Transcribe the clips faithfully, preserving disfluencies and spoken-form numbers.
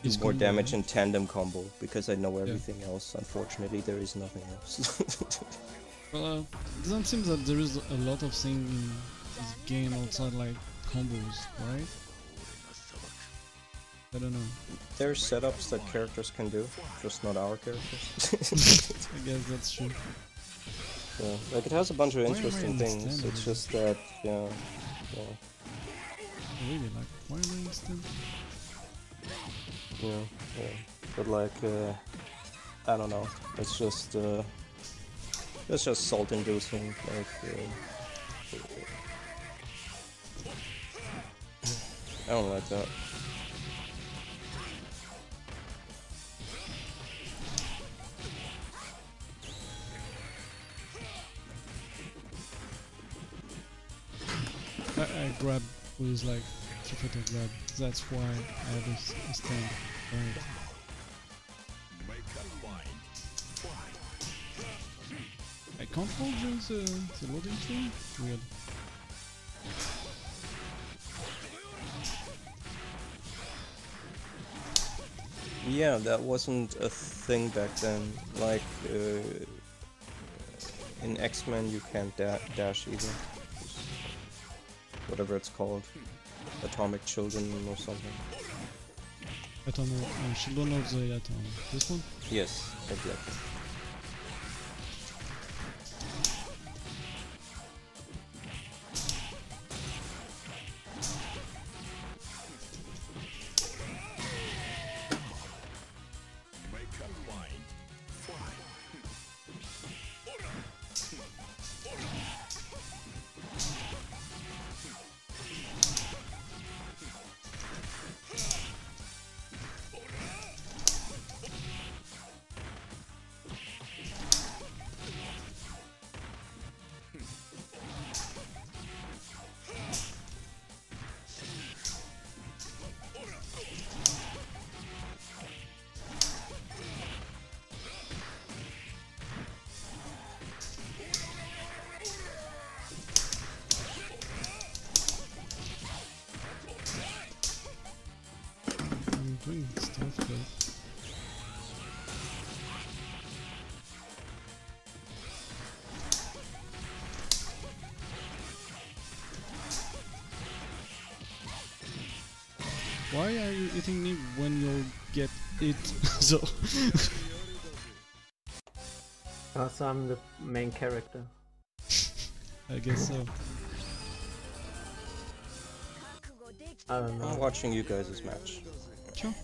do His more combo, damage yeah. in tandem combo, because I know everything else. Unfortunately, there is nothing else. Well, uh, it doesn't seem that there is a lot of things in this game outside like combos, right? I don't know. There are setups that characters can do, just not our characters. I guess that's true. Yeah, like it has a bunch of Why am I interesting in things. stand It's already? just that, yeah, yeah, Really, like, why am I instant? yeah, yeah. But like, uh, I don't know. It's just, uh, it's just salt-inducing. Like, uh, I don't like that. I, I grab with like Trifecta grab. That's why I have a, s- a stand. Right. I can't hold the, the loading screen? Weird. Yeah, that wasn't a thing back then. Like, uh, in X-Men you can't da dash either. Whatever it's called. Atomic Children or something. I don't know. Uh, Children of the Atom. This one? Yes, exactly. I'm doing stuff, but why are you eating me when you'll get it? So Because I'm the main character. I guess so. I don't know. I'm watching you guys' match. Sure.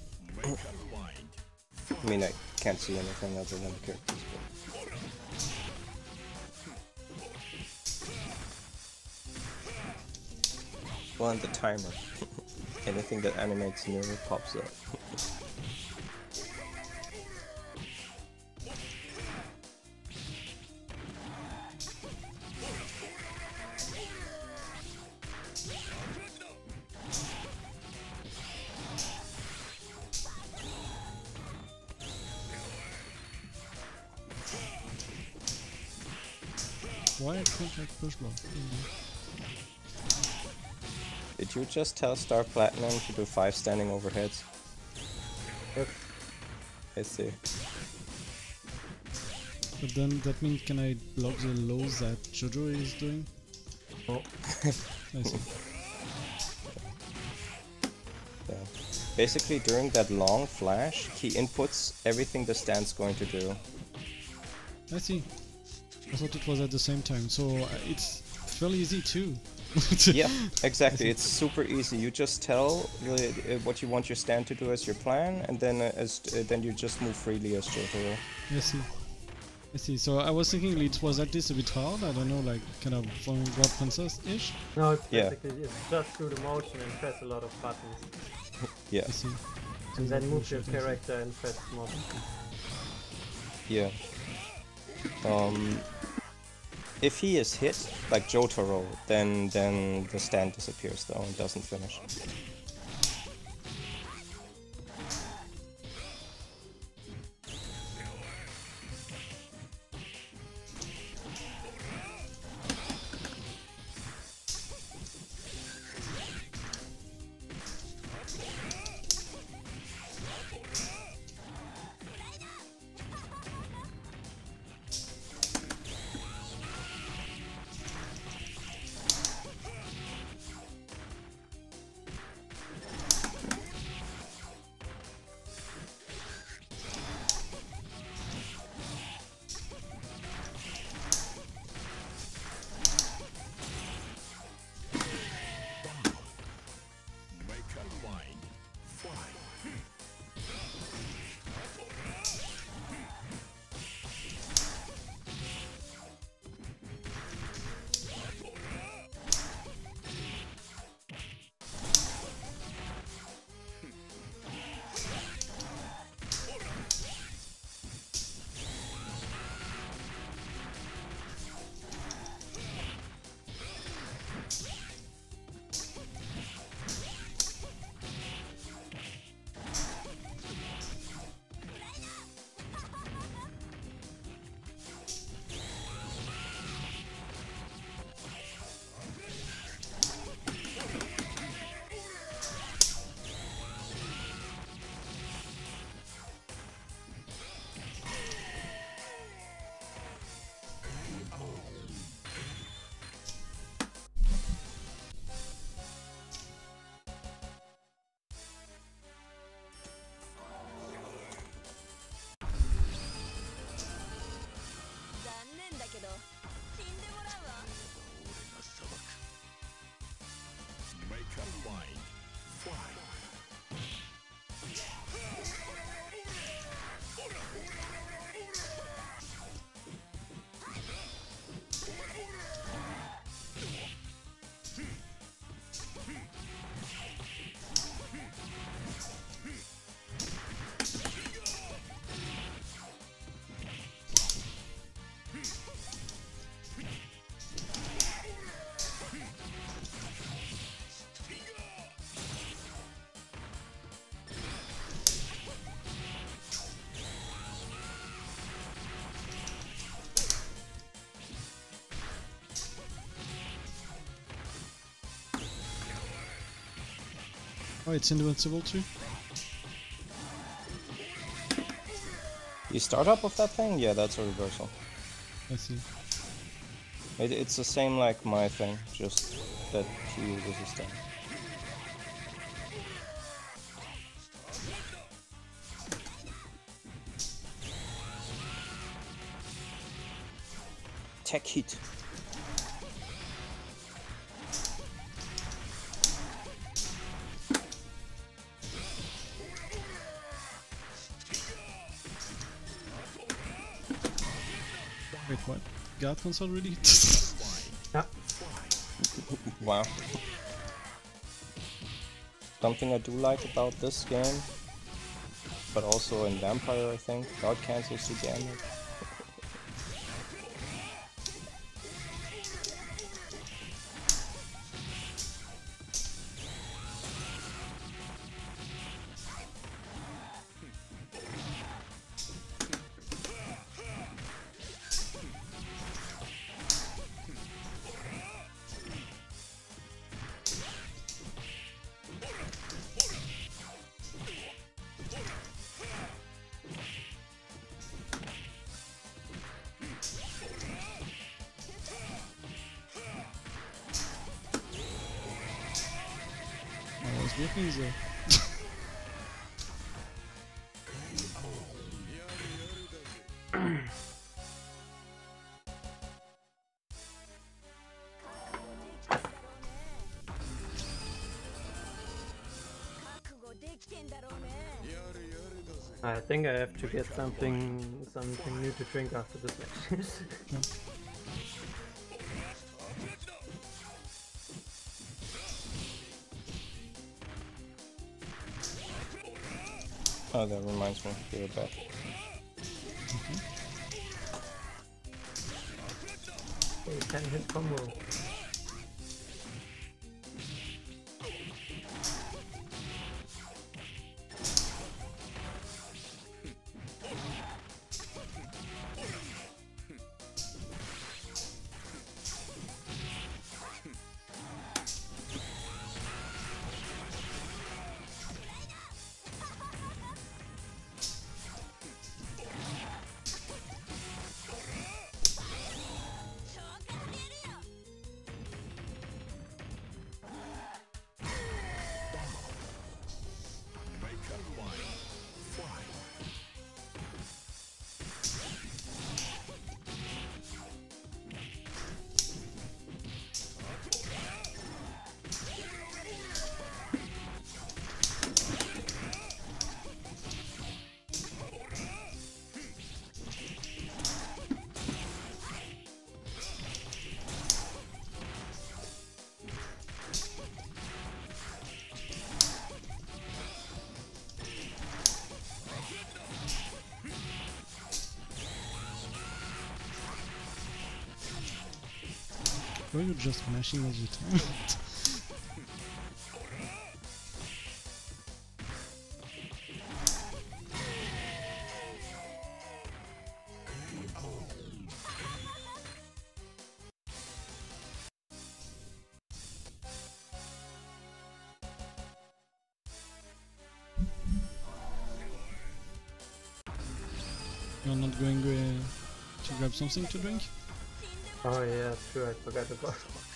I mean, I can't see anything other than the characters, but... Well, and the timer. Anything that animates new pops up. Why I can't like push block? Did you just tell Star Platinum to do five standing overheads? Yep. I see. But then that means can I block the lows that Jojo is doing? Oh. I see. Yeah. Basically, during that long flash, he inputs everything the stand's going to do. I see. I thought it was at the same time, so uh, it's fairly easy too. Yeah, exactly. It's super easy. You just tell the, uh, what you want your stand to do as your plan, and then uh, as uh, then you just move freely as Jotaro. I see. I see. So I was thinking it was at least a bit hard. I don't know, like kind of from God Princess-ish. No, it's Yeah. basically it's just do the motion and press a lot of buttons. Yeah, I see. So And then that move your bullshit, I see. character and press more buttons. yeah. Um, if he is hit, like Jotaro, then then the stand disappears though and doesn't finish. Oh, it's invincible too? You start up with that thing? Yeah, that's a reversal. I see. It, it's the same like my thing, just that Q resistant. Tech hit. Wait, what? Guard console already? Yeah. Wow. Something I do like about this game, but also in Vampire I think, guard cancels the damage. I was working there. I think I have to get something something new to drink after this match. Yeah. Oh, that reminds me, be right back. Okay, ten hit combo. Why are you just mashing all the time? You're not going uh, to grab something to drink? Oh yeah, true, I forgot about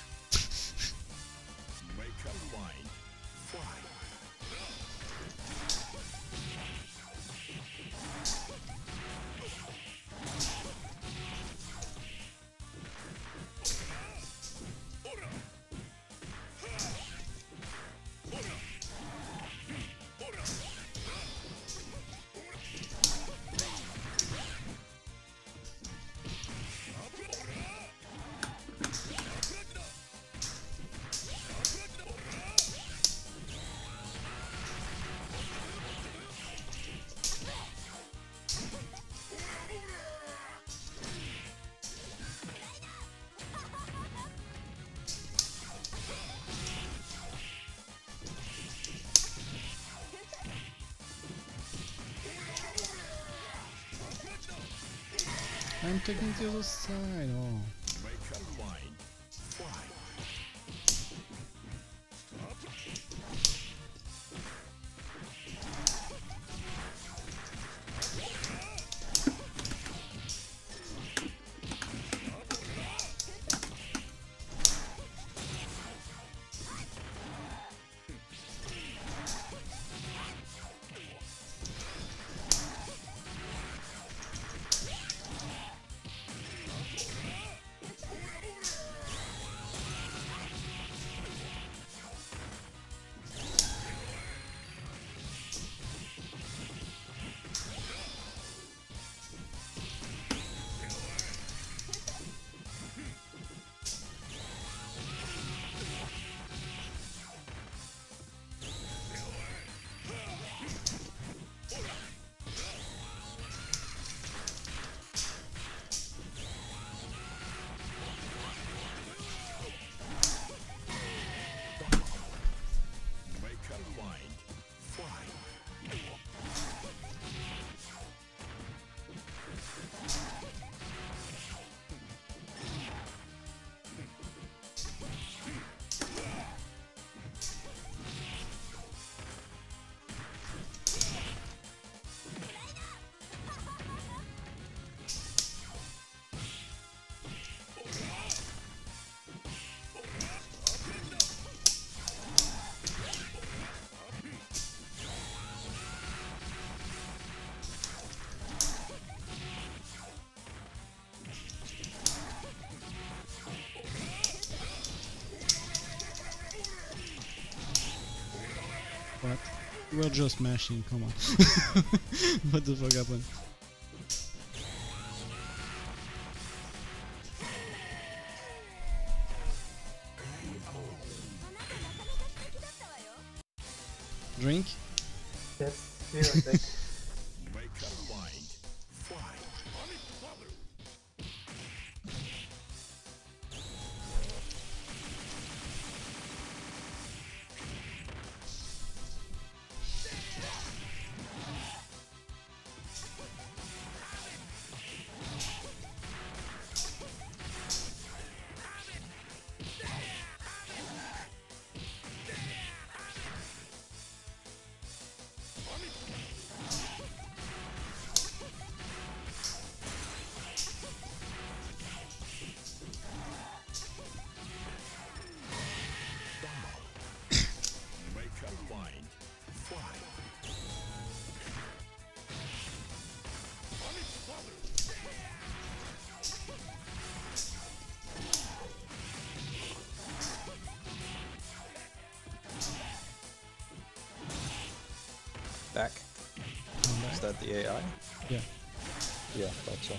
I'm taking the other side. Oh. We're just mashing, come on. What the fuck happened? Drink? Yes, be right back. Back. Is that the A I? Yeah. Yeah, thought so.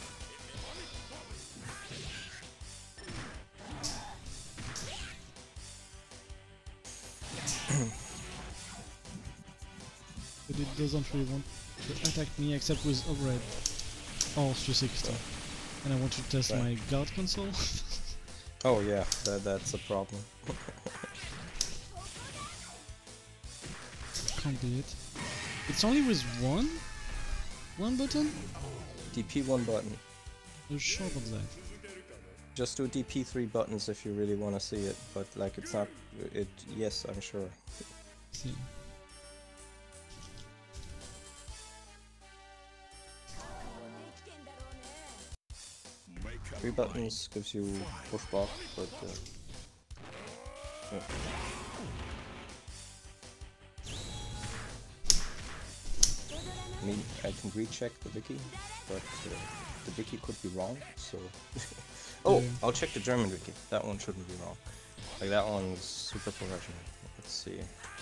But it doesn't really want to attack me except with overhead or three sixty. And I want to test Right. my guard console. Oh yeah, that that's a problem. Can't be it. It's only with one? One button? D P one button. You're sure of that? Just do D P three buttons if you really want to see it, but like it's not. It. Yes, I'm sure. See. Three buttons gives you push block, but. Uh, yeah. I mean, I can recheck the wiki, but uh, the wiki could be wrong, so... oh, Yeah. I'll check the German wiki. That one shouldn't be wrong. Like, that one's super professional. Let's see.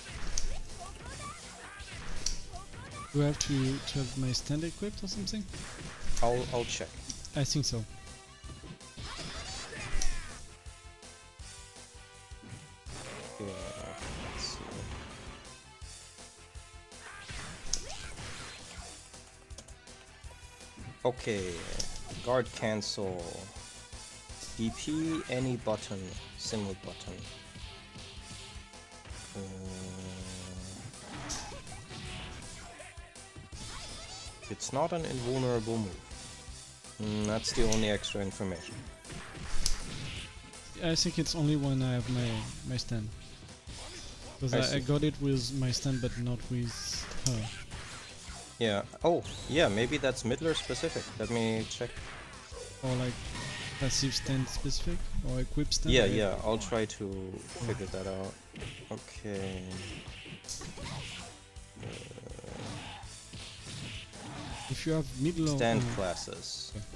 Do I have to, to have my stand equipped or something? I'll, I'll check. I think so. Yeah, let's see. Okay, guard cancel. D P any button, single button. Uh, it's not an invulnerable move. Mm, that's the only extra information. I think it's only when I have my, my stand. Because I I, I see. got it with my stand but not with her. Yeah. Oh, yeah. Maybe that's Midler specific. Let me check. Or like passive stand specific? Or equip stand? Yeah, I- yeah. I'll try to figure that out. Okay. Uh, If you have middle or... stand uh, classes. Okay.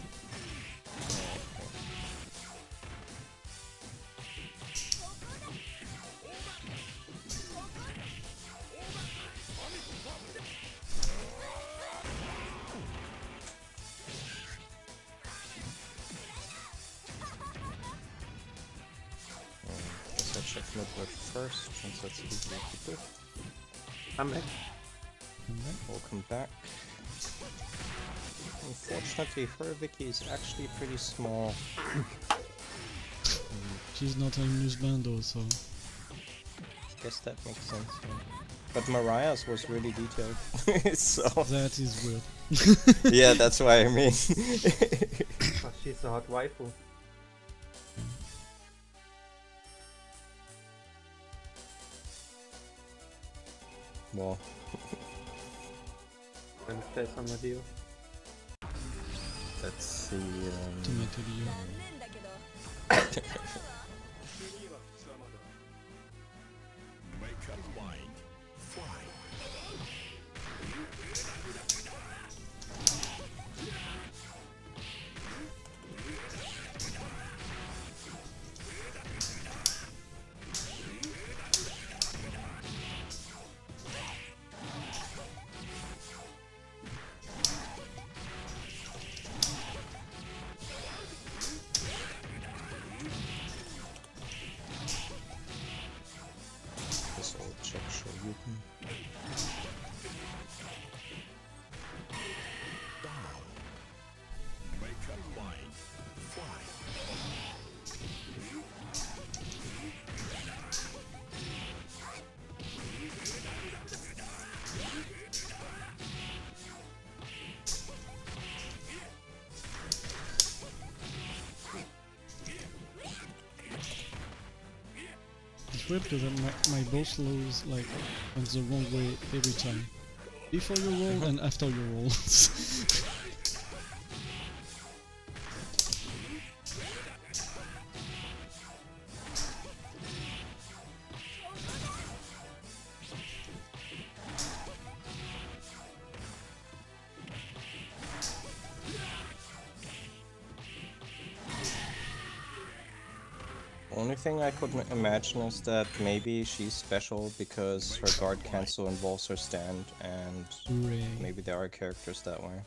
Guess I check Midler first, since that's easier to do. I'm back. come back. We'll come back. Unfortunately, her wiki is actually pretty small. She's not a news bundle, so... Guess that makes sense. Yeah. But Mariah's was really detailed, so That is weird. yeah, that's what I mean. Oh, she's a hot waifu. Well, And there's some video. let's see. Um, Tomato Leo. it's weird because my, my boss lows like on the wrong way every time. Before you roll and after you roll. Only thing I could m- imagine is that maybe she's special because her guard cancel involves her stand, and Hooray. maybe there are characters that way.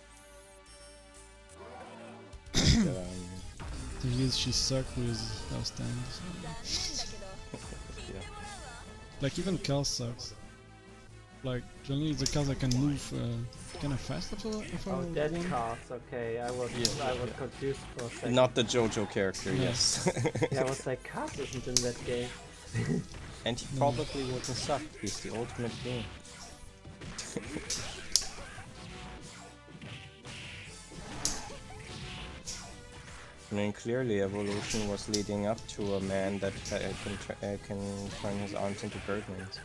But, um, The thing is, she sucked with her stand. So. yeah. Like even cars sucks. Like generally the cars that can move uh, kind of fast after after Oh, one. dead cars. Okay, I was Yeah, I yeah, was yeah. confused for a second. Not the JoJo character, Yeah. yes. Yeah, I was like, cars isn't in that game. And he probably wouldn't suck. He's the ultimate game. I mean, clearly evolution was leading up to a man that uh, can, tr- uh, can turn his arms into birdwings.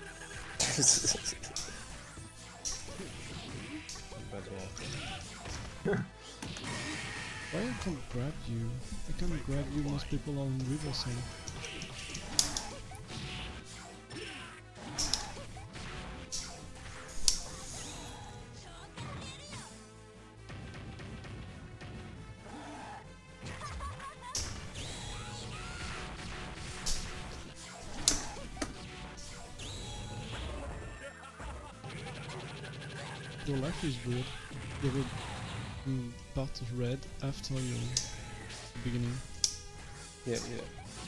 But yeah. Why I can't grab you? I can't grab you, most people are on Riverside. Your life is weird. You have a mm, part of red after your beginning. Yeah, yeah.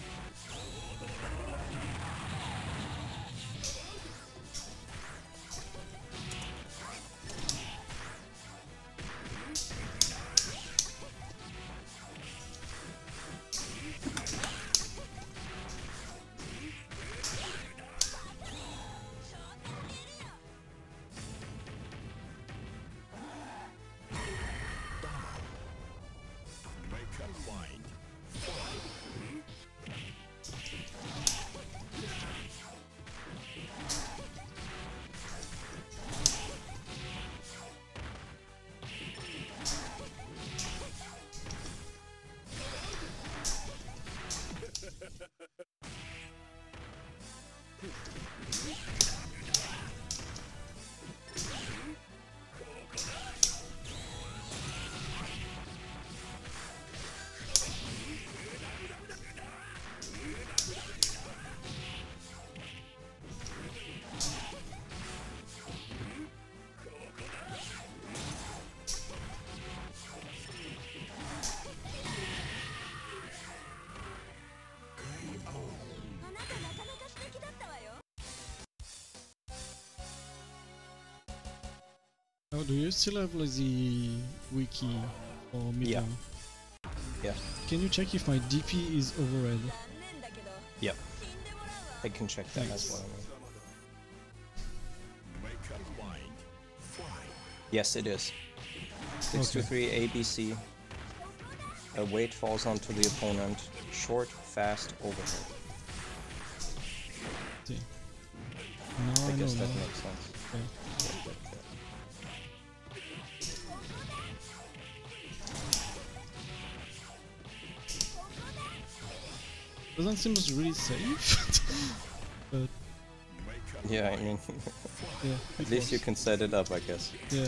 Oh, do you still have like the wiki or Mita? Yeah. Yeah. Can you check if my D P is overhead? Yep. I can check that Thanks. as well. Yes, it is. six two three A B C. A weight falls onto the opponent. Short, fast, overhead. See. Now I I, guess know that now. makes sense. Okay. Yeah, yeah, yeah. Doesn't seem really safe. But Yeah, I mean, yeah. at it least you was. can set it up, I guess. Yeah.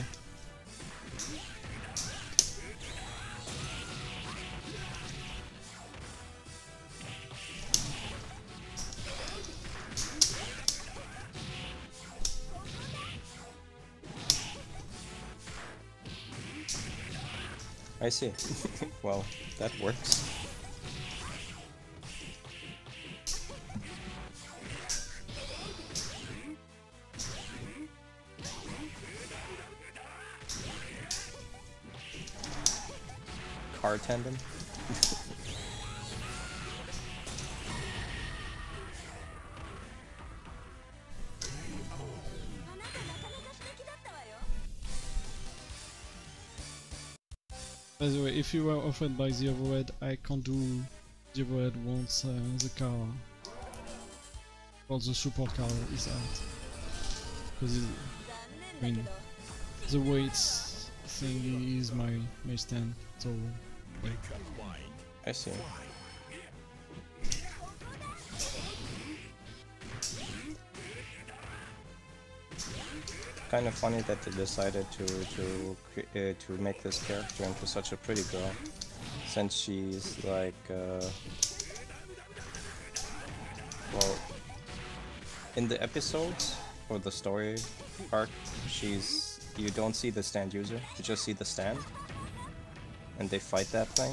I see. Well, that works. Car tandem? By the way, if you were offered by the overhead, I can't do the overhead once uh, the car Well, the support card is out. Because, I mean, the weight thing is my, my stand, so, yeah. I see. Kind of funny that they decided to to cre- uh, to make this character into such a pretty girl, since she's like, uh, well, in the episodes or the story arc, she's you don't see the stand user, you just see the stand, and they fight that thing,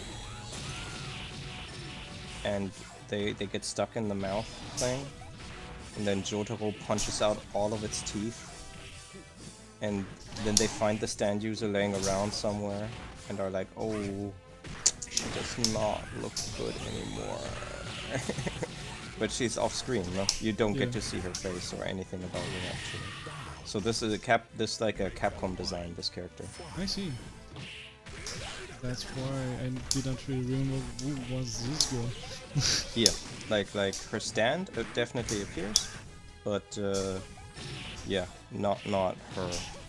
and they they get stuck in the mouth thing, and then Jotaro punches out all of its teeth. And then they find the stand user laying around somewhere and are like, oh, she does not look good anymore. But she's off screen, no? You don't Yeah. get to see her face or anything about her actually. So this is a cap this like a Capcom design, this character. I see. That's why I didn't really remember who was this girl. Yeah, like like her stand it definitely appears, but uh, yeah, not not her.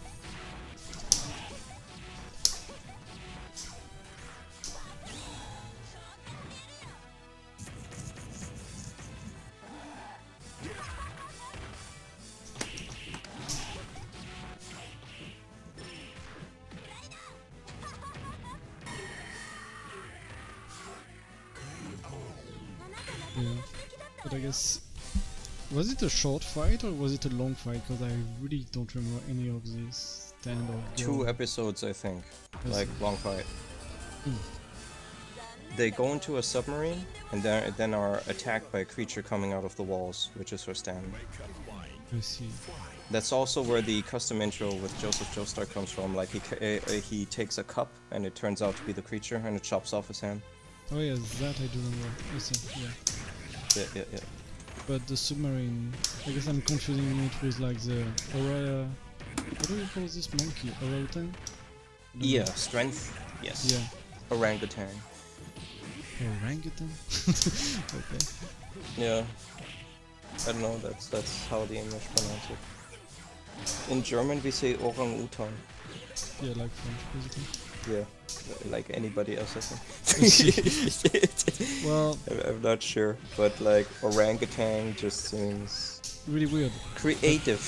Yeah. But I guess... Was it a short fight or was it a long fight? Because I really don't remember any of these stand or Two girl. episodes, I think, I like see. long fight. Mm. They go into a submarine and then then are attacked by a creature coming out of the walls, which is her stand. I see. That's also where the custom intro with Joseph Joestar comes from. Like he ca- uh, uh, he takes a cup and it turns out to be the creature and it chops off his hand. Oh yeah, that I do remember. I see, yeah. Yeah, yeah, yeah. But the submarine, I guess I'm confusing it with like the Aurora... What do you call this monkey? Orangutan? I don't Yeah, know. strength. Yes. Yeah. Orangutan. Orangutan? Okay. Yeah. I don't know. That's that's how the English pronounce it. In German, we say orang-utan. Yeah, like French, basically. Yeah, like anybody else, I think. Well, I'm- I'm not sure, but like orangutan just seems really weird. creative.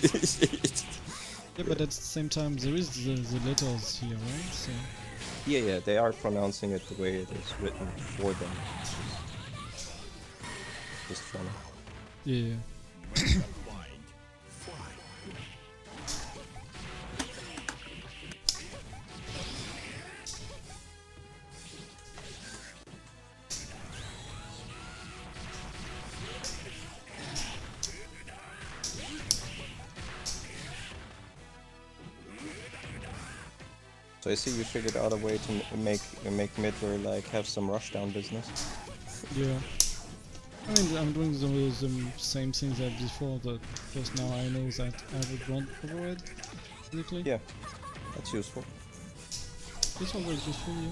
Yeah, but at the same time, there is the, the letters here, right? So, Yeah, yeah, they are pronouncing it the way it is written for them. Just funny. yeah, yeah. So I see you figured out a way to m- make make Midway like have some rushdown business. Yeah. I mean, I'm doing the, the same things as before, but just now I know that I have a ground overhead, basically. Yeah, that's useful. It's always useful, yeah.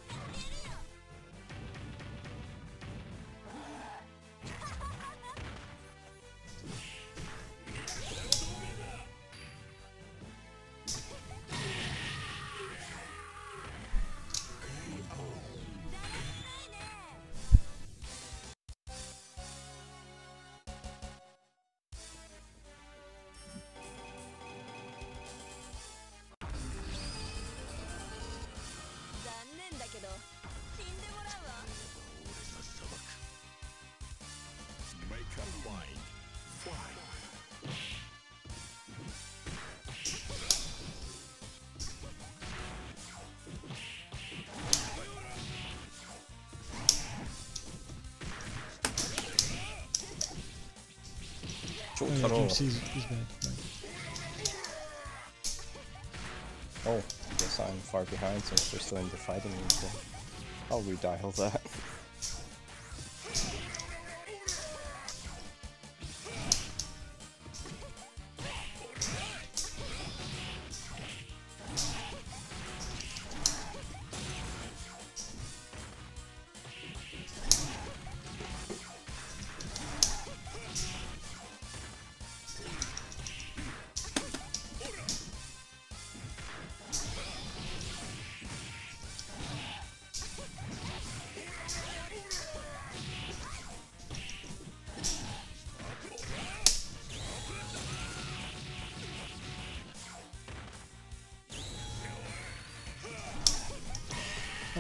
Oh, yeah, Jotaro. Gypsy is, is bad. Right. Oh, I guess I'm far behind since we're still in the fighting room, so I'll redial that.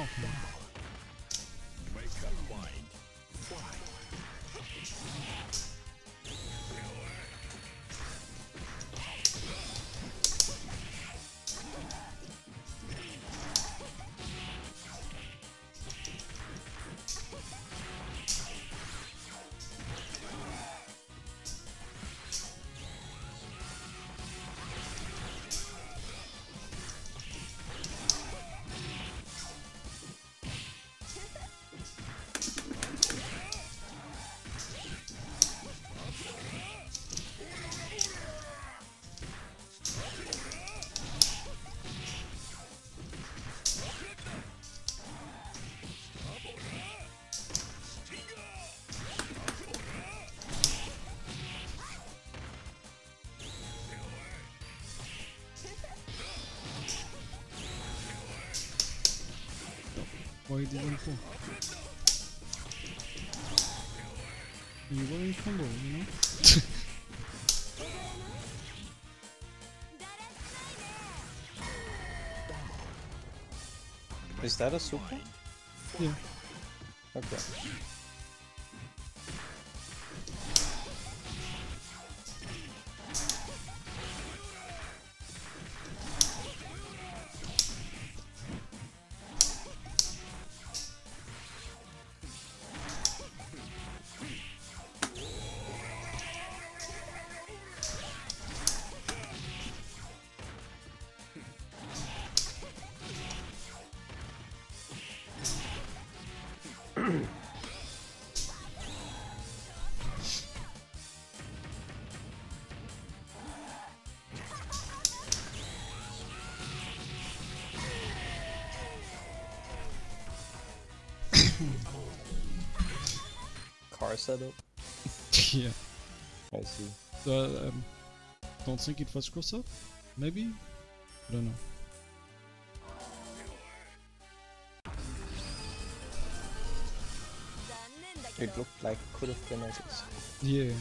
Fuck man. Why did one fall? You were in combo, you know? Is that a super? Yeah. Okay. Car setup? Yeah. I see. So, um, don't think it was cross up? Maybe? I don't know. It looked like it could have been Aziz. Yeah.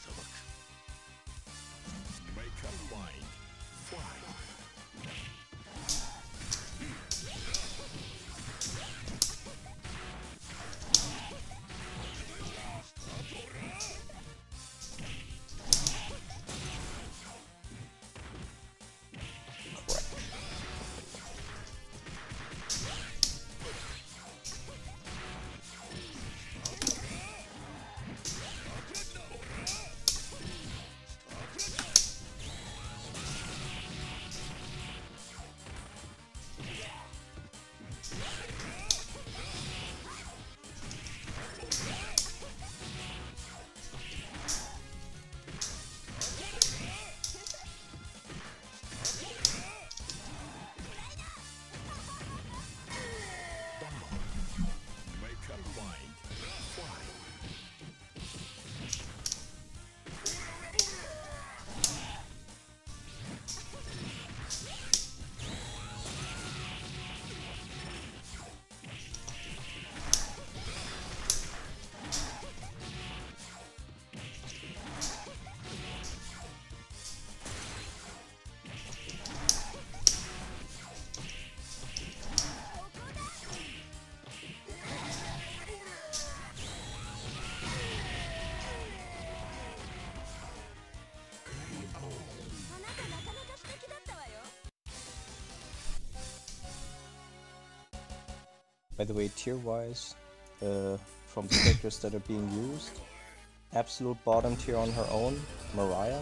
By the way, tier-wise, uh, from the characters that are being used, absolute bottom tier on her own, Mariah.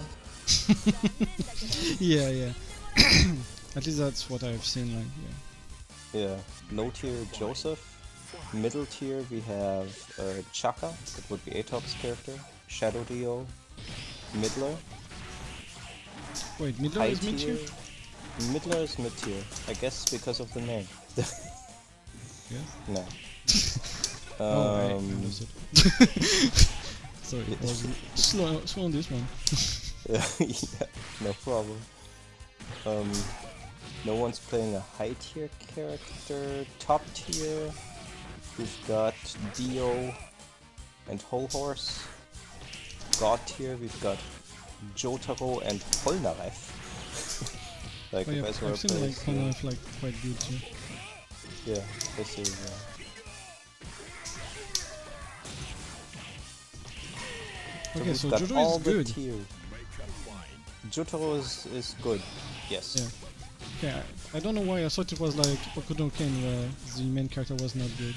Yeah, yeah. At least that's what I've seen, like, yeah. Yeah, low tier Joseph. Middle tier we have uh, Chaka, that would be Atop's character. Shadow Dio. Middler. Wait, Midler High is mid tier? Middler is mid tier, I guess because of the name. Yeah. No. Oh, I Um, understood. Sorry, I was slow, slow on this one. yeah, no problem. Um, no one's playing a high tier character. Top tier, we've got Dio and Whole Horse. God tier, we've got Jotaro and Polnareff. Like Oh, the yeah, best I've seen like players. Polnareff like quite good too. Yeah, this is. Uh, Okay, we've so got Jotaro all is the good. tier. Jotaro is, is good. Yes. Yeah. Okay, I, I don't know why I thought it was like Hokuto no Ken where the main character was not good.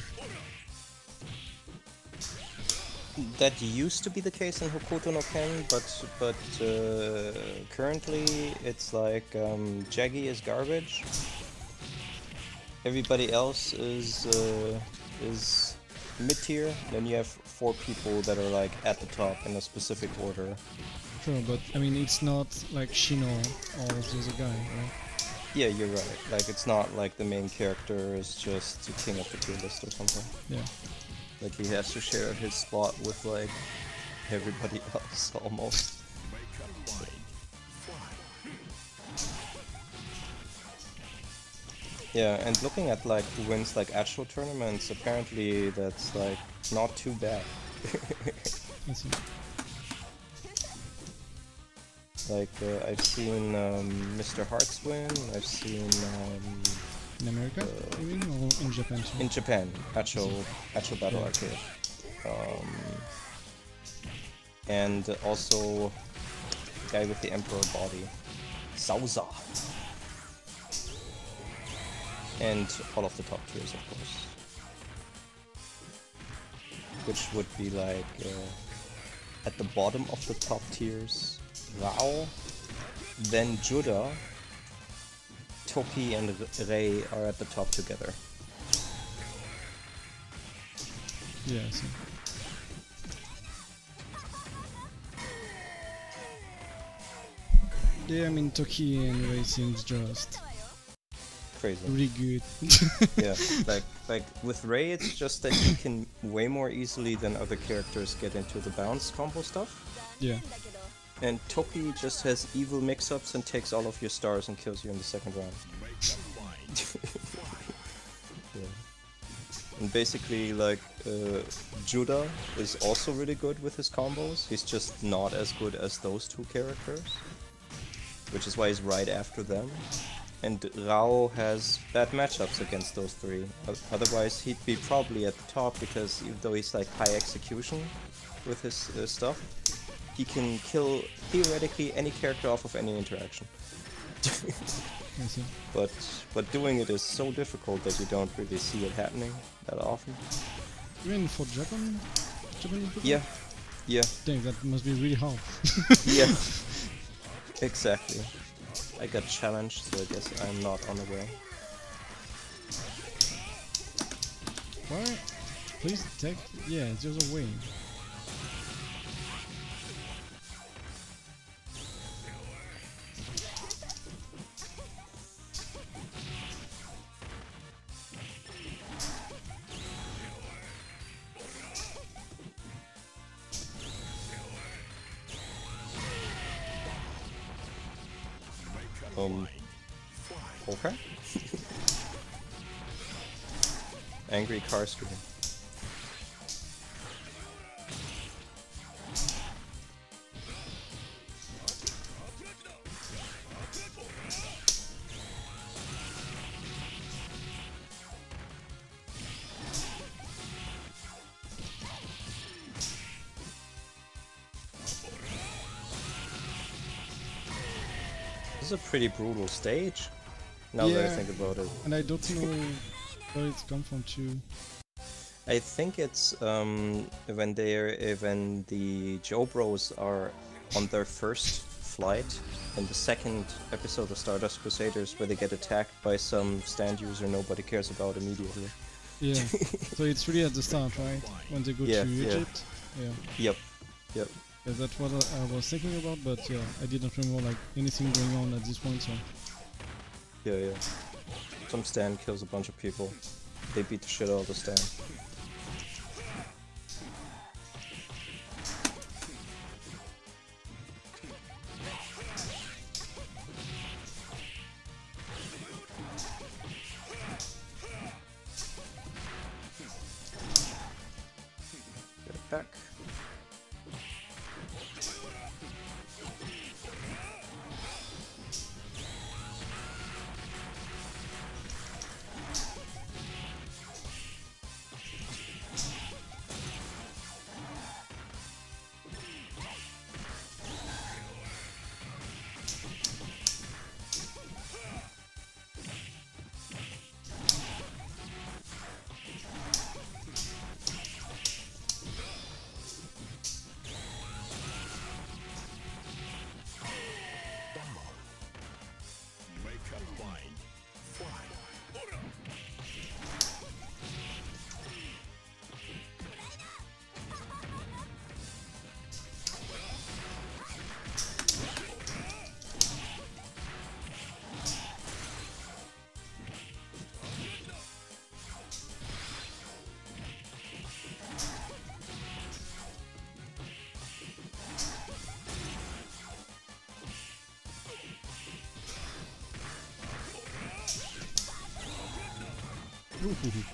That used to be the case in Hokuto no Ken, but but uh, currently it's like um, Jaggy is garbage. Everybody else is uh, is mid tier. Then you have four people that are like at the top in a specific order. Sure, but I mean it's not like Shino or the other guy, right? Yeah, you're right. Like it's not like the main character is just the king of the tier list or something. Yeah. Like he has to share his spot with like everybody else almost. Yeah, and looking at like who wins like actual tournaments, apparently that's like not too bad. I see. Like uh, I've seen um, Mister Hearts win. I've seen um, In America, uh, you mean, or in Japan too? in Japan, actual actual battle Yeah. arcade, um, and also the guy with the emperor body, Sauza, and all of the top tiers, of course, which would be like uh, at the bottom of the top tiers, Rao, then Judah. Toki and Rei are at the top together. Yeah, I see. Yeah, I mean Toki and Rei seems just Crazy. really good. Yeah, like like with Rei, it's just that you can way more easily than other characters get into the bounce combo stuff. Yeah. And Toki just has evil mix-ups and takes all of your stars and kills you in the second round. Yeah. And basically, like, uh, Judah is also really good with his combos. He's just not as good as those two characters, which is why he's right after them. And Rao has bad matchups against those three. O- Otherwise, he'd be probably at the top because even though he's like high execution with his uh, stuff, he can kill theoretically any character off of any interaction. I see. But but doing it is so difficult that you don't really see it happening that often. Even for Japan, Japanese people? Yeah, yeah, Dang, that must be really hard. yeah. Exactly. I got challenged, so I guess I'm not on the way. Why? Please take. Yeah, there's a way. Um. Okay. Angry car scream. This is a pretty brutal stage. Now that I Yeah. think about it. And I don't know where it's come from too. I think it's um, when they're uh, when the Joe Bros are on their first flight in the second episode of Stardust Crusaders, where they get attacked by some stand user nobody cares about immediately. Yeah. So it's really at the start, right? When they go Yeah, to yeah. Egypt. Yeah. Yep, yep. Yeah, that's what I, I was thinking about, but yeah, I didn't remember like anything going on at this point, so Yeah, yeah. Some stand kills a bunch of people. They beat the shit out of the stand. Get it back. Ooh.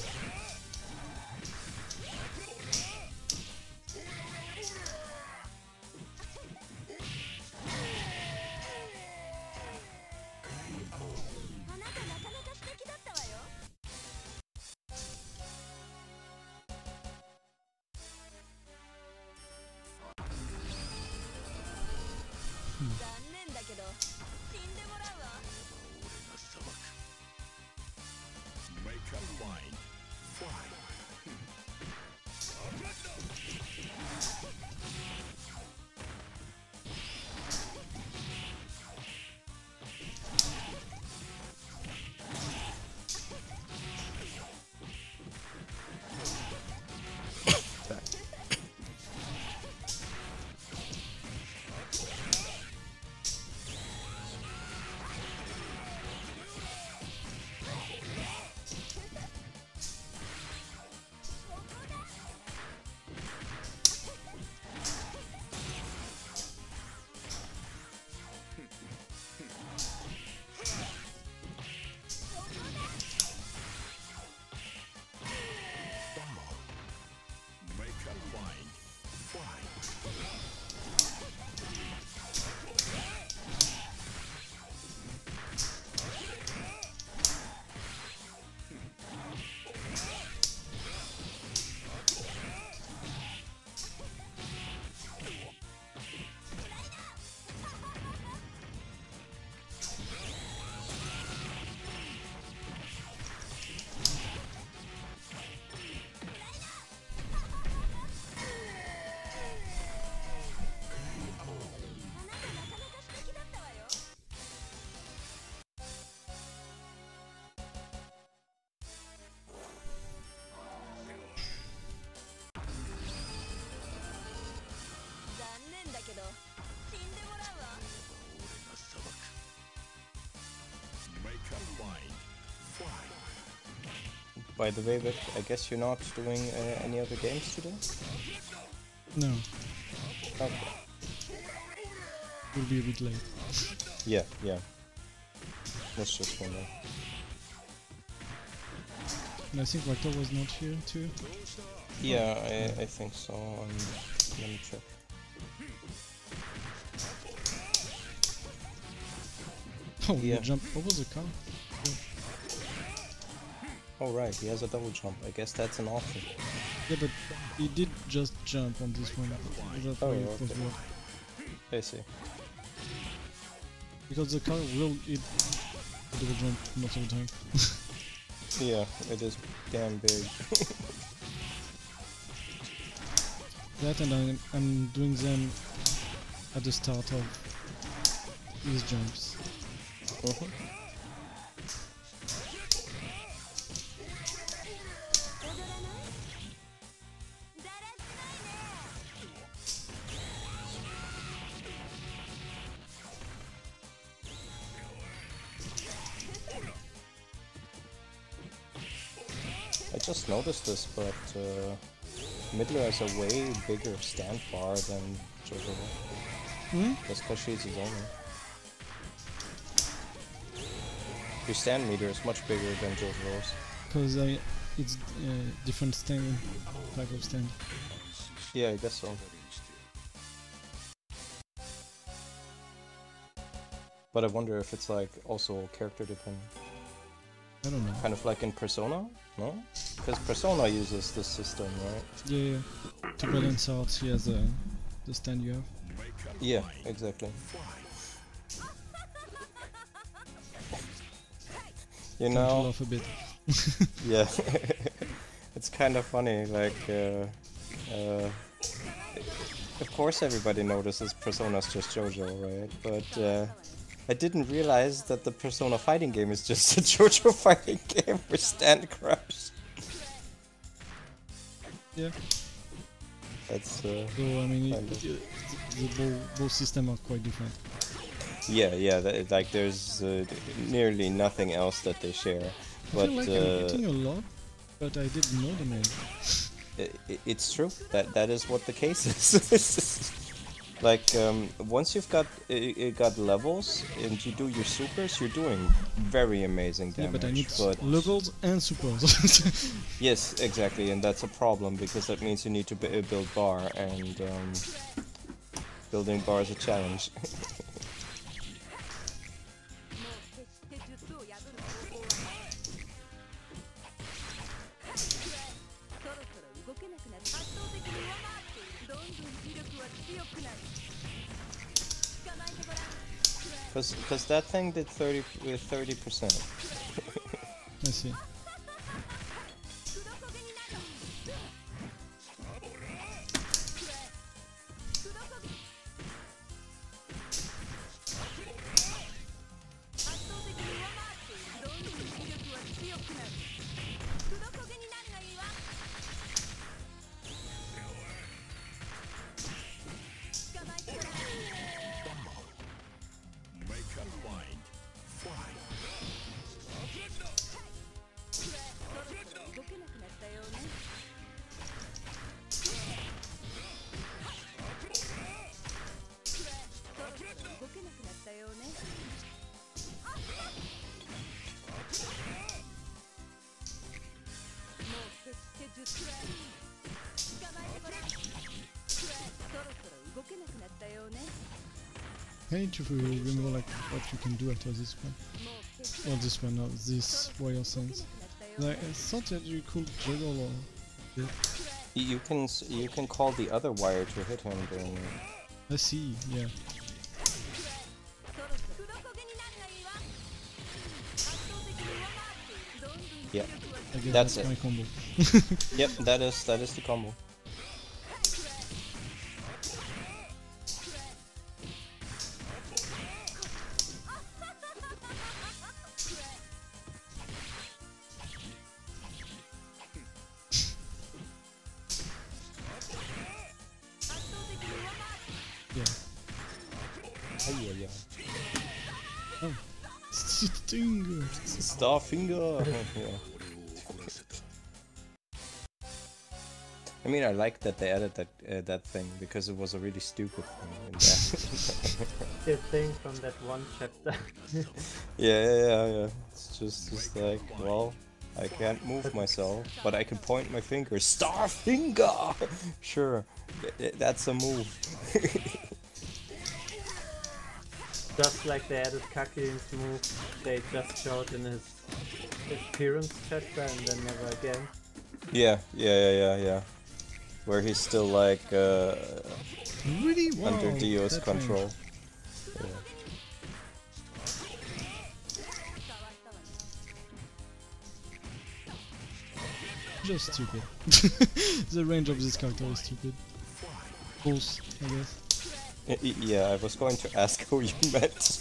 By the way, Vic, I guess you're not doing uh, any other games today? No, Okay. will be a bit late. Yeah, yeah. That's just wondering. And I think Vector was not here too. Yeah, I, I think so. Um, let me check. Oh, Yeah. yeah. Jump over the car. Oh right, he has a double jump. I guess that's an option. Yeah, but he did just jump on this one. That's Oh, why it was okay. weird. I see. Because the car will eat double jump most of the time. Yeah, it is damn big. That and I'm, I'm doing them at the start of these jumps. Mhm. I just noticed this, but uh, Midler has a way bigger stand bar than Jojo, Hmm? especially Zizome. Your stand meter is much bigger than Jojo's. Because I, it's uh, different stand, type of stand. Yeah, I guess so. But I wonder if it's like also character dependent. I don't know. Kind of like in Persona, no? Because Persona uses this system, right? Yeah, yeah. To balance out, he has uh, the stand you have. Yeah, exactly. You Time to know, laugh a bit. yeah, it's kind of funny. Like, uh, uh, of course, everybody notices Persona's just JoJo, right? But uh, I didn't realize that the Persona fighting game is just a JoJo fighting game for Stand Crush. Yeah. That's uh, So I mean, it, Kind of. it, the, the both, both systems are quite different. yeah, yeah. That, like, there's uh, nearly nothing else that they share. I But feel like I'm uh, eating a lot, but I didn't know the name. i i- it's true. That that is what the case is. Like um, once you've got uh, got levels and you do your supers, you're doing very amazing Yeah, damage. but I need but levels and supers. yes, exactly, and that's a problem because that means you need to b uh, build bar, and um, building bar is a challenge. Cause, cause that thing did thirty with thirty percent. I see. I need to remember like what you can do after this one. Well, this one, not this warrior sense. Like, I thought that you could juggle or... Yeah. You you can s- you can call the other wire to hit him during. I see, yeah. Yeah, I guess That's that's, it. my combo. yep, that is that is the combo. Yeah. Oh yeah, yeah. Oh. Stinger! Starfinger. yeah. I mean, I like that they added that uh, that thing because it was a really stupid thing. In that. The thing from that one chapter. yeah, yeah, yeah, yeah. It's just, just like, well, I can't move myself, but I can point my finger. Starfinger. Sure, th- th- that's a move. Just like they added Kaki's move, they just showed in his appearance chapter and then never again. yeah, yeah, yeah, yeah, yeah. Where he's still like uh, Really? Wow, under Dio's that control. Yeah. range. Just stupid. The range of this character is stupid. Pulse, I guess. Y- y- Yeah, I was going to ask who you met.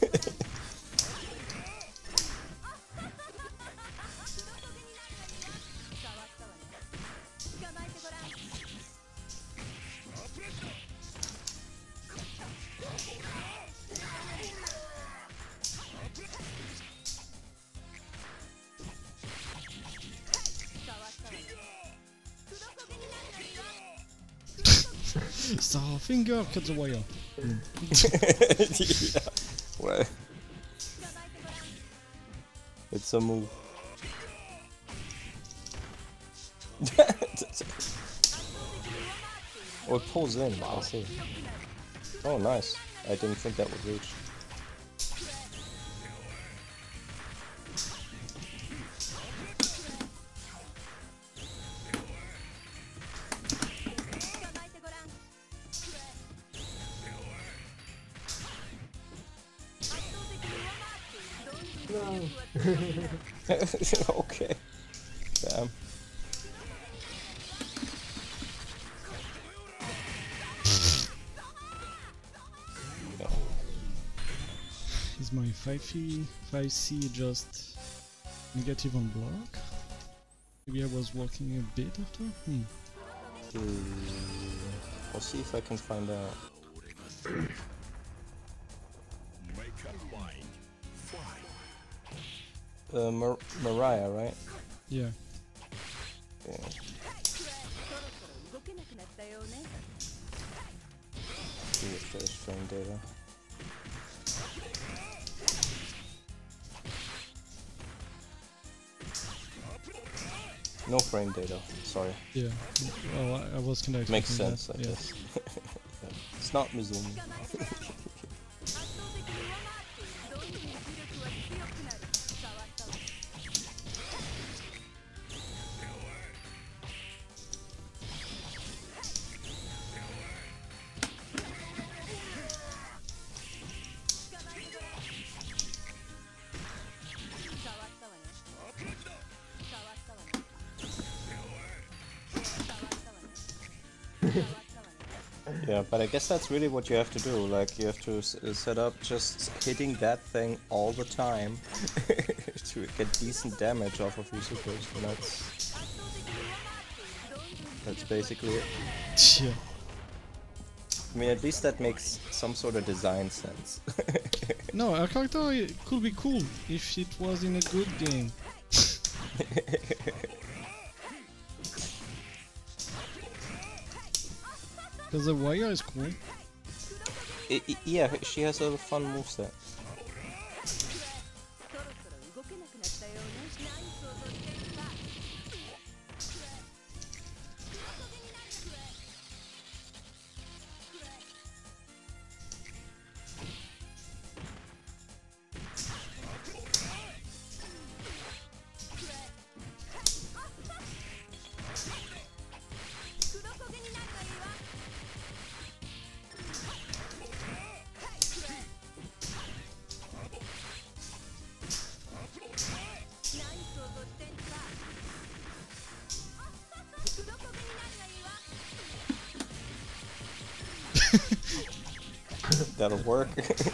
Starfinger, cut the wire. yeah. Well, it's a move. Oh, it pulls in. I see. Oh, nice. I didn't think that would reach. No. okay. Damn. Yeah. Is my five C, five C just negative on block? Maybe I was walking a bit after? Hmm. Hmm. I'll see if I can find out. Uh, Mar Mariah, right? Yeah. Yeah. see if there's frame data. No frame data, sorry. Yeah. Well, I, I was kind of Makes sense, that. I yeah. guess. Yeah. It's not Mizumi. Yeah, but I guess that's really what you have to do. Like, you have to s set up just hitting that thing all the time to get decent damage off of your supers, and that's that's basically it. Yeah. I mean, at least that makes some sort of design sense. No, a character i- could be cool if it was in a good game. Because the wire is cool. I, I, yeah, she has a fun moveset. That'll work.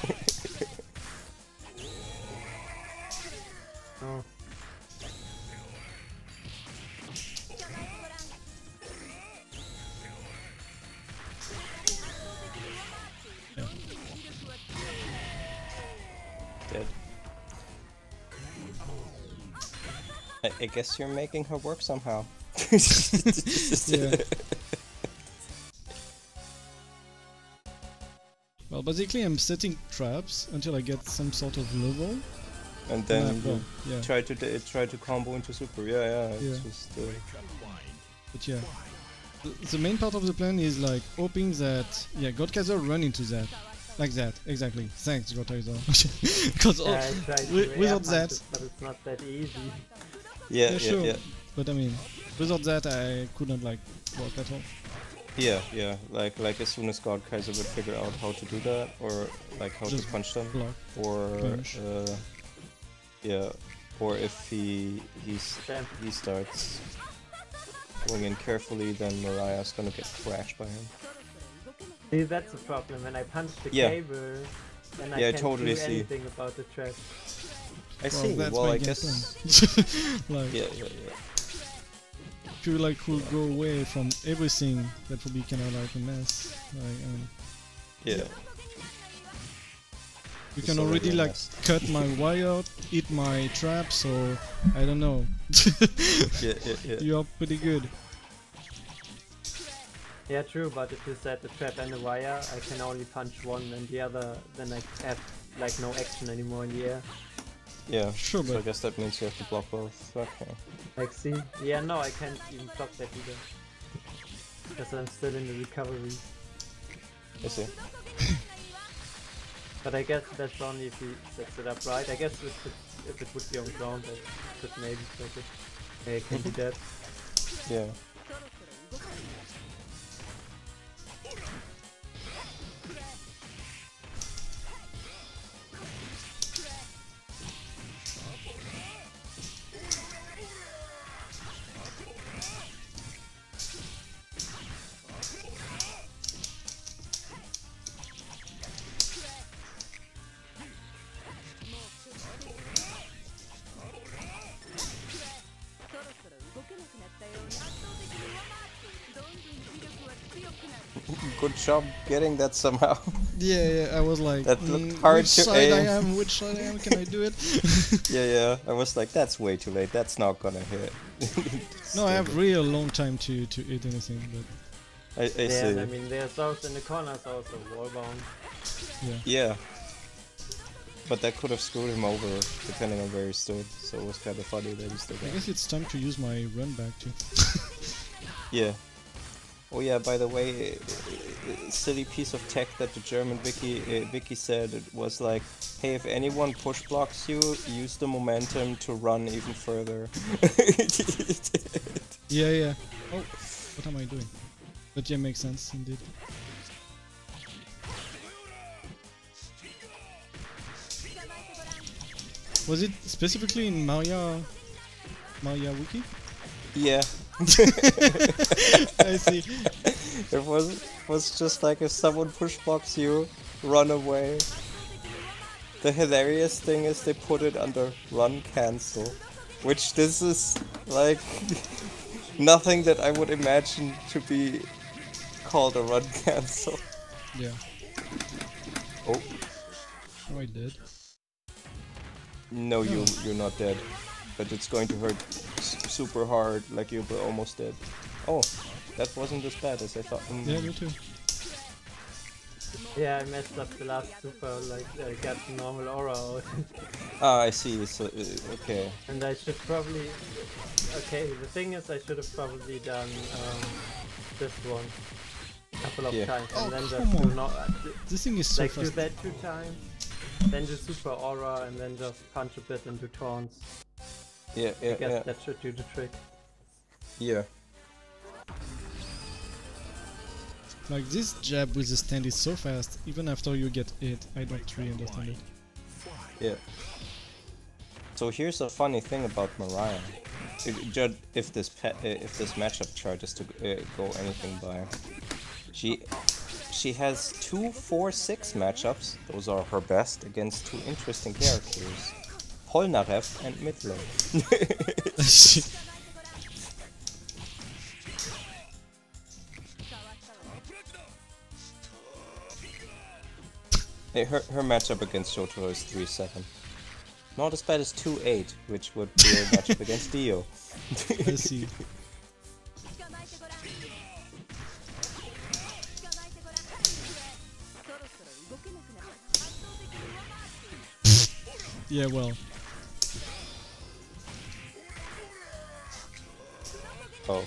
Oh. Dead. I, I guess you're making her work somehow. Yeah. Well, basically I'm setting traps until I get some sort of level. And then and I you go, yeah. try to d try to combo into super. Yeah, yeah. It's Yeah. just. Uh, But yeah, the, the main part of the plan is like hoping that yeah, Godkaiser run into that, like that, exactly. Thanks, Godkaiser. Because Yeah, I tried to wi- air without punch that, it, but it's not that easy. yeah, yeah, yeah, sure. yeah, But I mean, without that, I couldn't like work at all. yeah, yeah. Like, like as soon as God Kaiser would figure out how to do that, or like how Just to punch them, Block. or punch. uh, yeah, or if he he's Damn. he starts going in carefully, then Mariah's gonna get crashed by him. See, that's the problem. When I punch the Yeah. cable, then I Yeah, I can't totally do see. anything about the trap. I Well, see. that's Well, my I game guess. plan. Like, Yeah, yeah, yeah. if you like could go away from everything, that would be kind of like a mess. Like, I mean, Yeah. you It's can already already a like mess. cut my wire, hit my trap, so I don't know. Yeah, yeah, yeah. You are pretty good. Yeah, true, but if you set the trap and the wire, I can only punch one and the other, then I have like no action anymore in the air. Yeah. Sure, So I but guess that means you have to block both. Okay. Like, see? Yeah, no, I can't even block that either. Because I'm still in the recovery. I see. But I guess that's only if he sets it up right. I guess if it, if it would be on ground, I could maybe set it. Yeah, I can do that. Yeah. Good job getting that somehow. yeah, yeah, I was like, That looked mm, hard which to side I aim. am, which side I am, can I do it? Yeah, yeah. I was like, that's way too late. That's not gonna hit. No, I have really a long time to, to hit anything, but I, I Yeah, see. and I mean, there's those in the corners also wallbound. Yeah. Yeah. But that could have screwed him over, depending on where he stood, so it was kind of funny that he stood I there. guess it's time to use my run back too. Yeah. Oh yeah, by the way, uh, silly piece of tech that the German wiki, uh, wiki said, it was like, hey, if anyone push blocks you, use the momentum to run even further. Yeah, yeah. Oh, what am I doing? But yeah, makes sense indeed. Was it specifically in Maria, Maria Wiki? Yeah. I see. It was was just like if someone push blocks you, run away. The hilarious thing is they put it under run cancel, which this is like nothing that I would imagine to be called a run cancel. Yeah. Oh Oh, I did. no, you you're not dead, but it's going to hurt s super hard, like you're almost dead. Oh, that wasn't as bad as I thought. Mm. Yeah, me too. Yeah, I messed up the last super, like, I got normal aura out. Ah, I see. So uh, okay. And I should probably... Okay, the thing is I should have probably done um, this one a couple of Yeah. times and Oh, then come just do on. not... This thing is so like do fast. that two times, then do super aura and then just punch a bit into taunts. Yeah, I yeah, guess yeah. that should do the trick. Yeah. Like this jab with the stand is so fast, even after you get hit. I don't really understand it. Yeah. So here's a funny thing about Mariah. If, ju- if this pe- uh, if this matchup chart is to uh, go anything by, she she has two four six matchups. Those are her best against two interesting characters, Polnareff and Midler. Hey, her her matchup against Shotaro is three seven. Not as bad as two eight, which would be a matchup against Dio. I see. Yeah, well. Oh.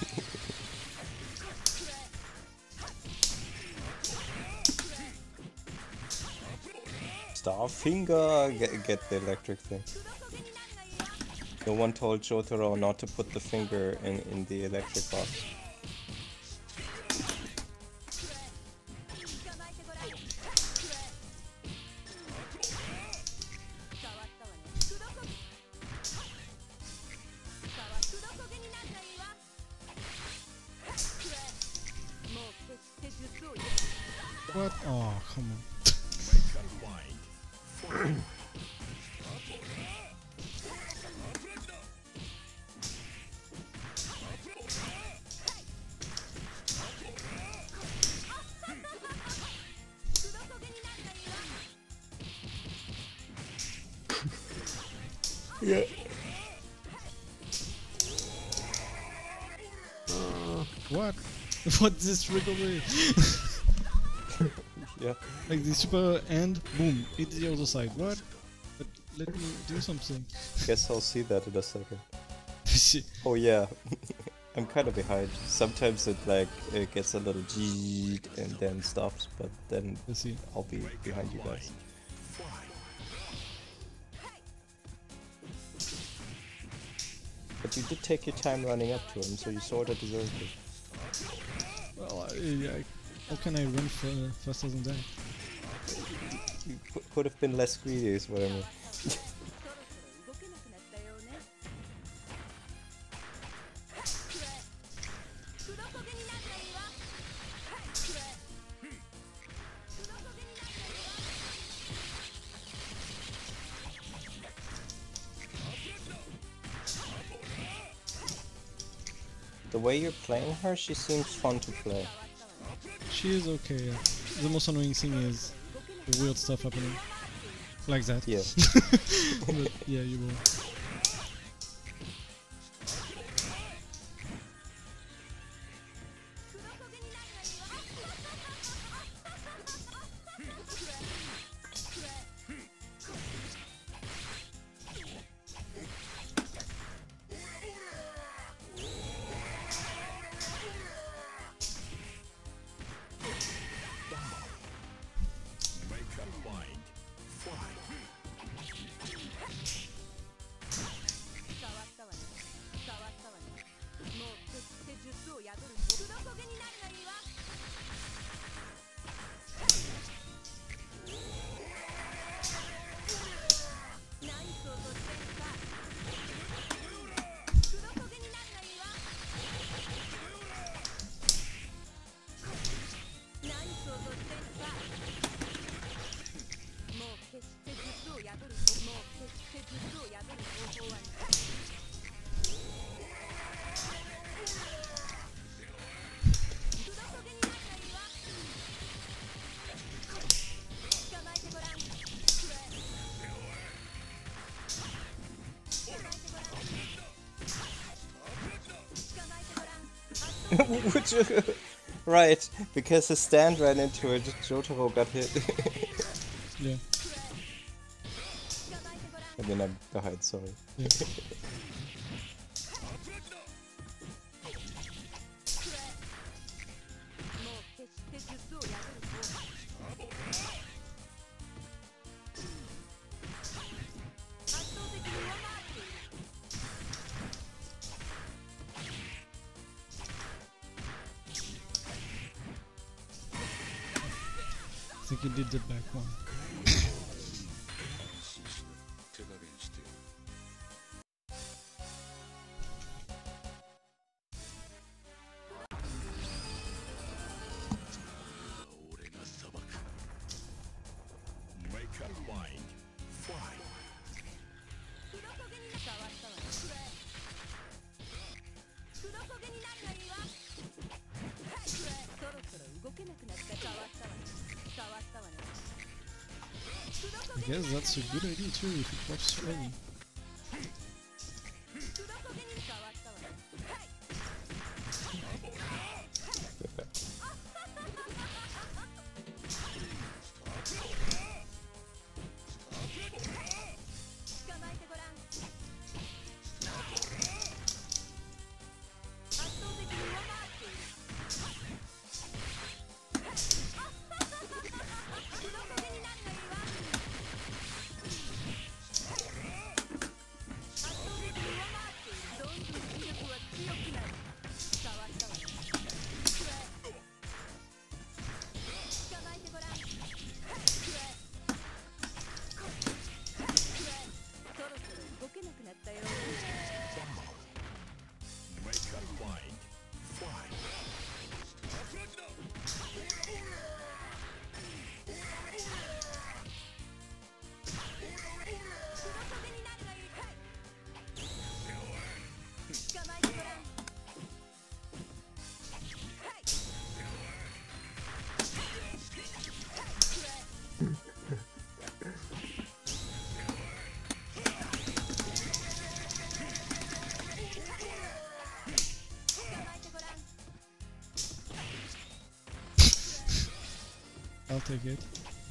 Starfinger! Get, get the electric thing. No one told Jotaro not to put the finger in, in the electric box. What? Oh, come on. Yeah. What? What's this recovery? Yeah. Like the super end, boom, hit the other side. What? But let me do something. Guess I'll see that in a second. Shit. Oh yeah. I'm kind of behind. Sometimes it like it gets a little G and then stops, but then Let's see. I'll be behind you guys. But you did take your time running up to him, so you sorta deserved it. Well, I, I, how can I run for, faster than that? You cou- could have been less greedy, is what I mean. The way you're playing her, she seems fun to play. She is okay, yeah. The most annoying thing is the weird stuff happening. Like that. Yeah. But yeah, you will. Would you? Right, because his stand ran into it, Jotaro got hit. Yeah. I mean, I'm behind, sorry. Yeah. I think he did the back one. I guess that's a good idea too if it works early. I'll take it.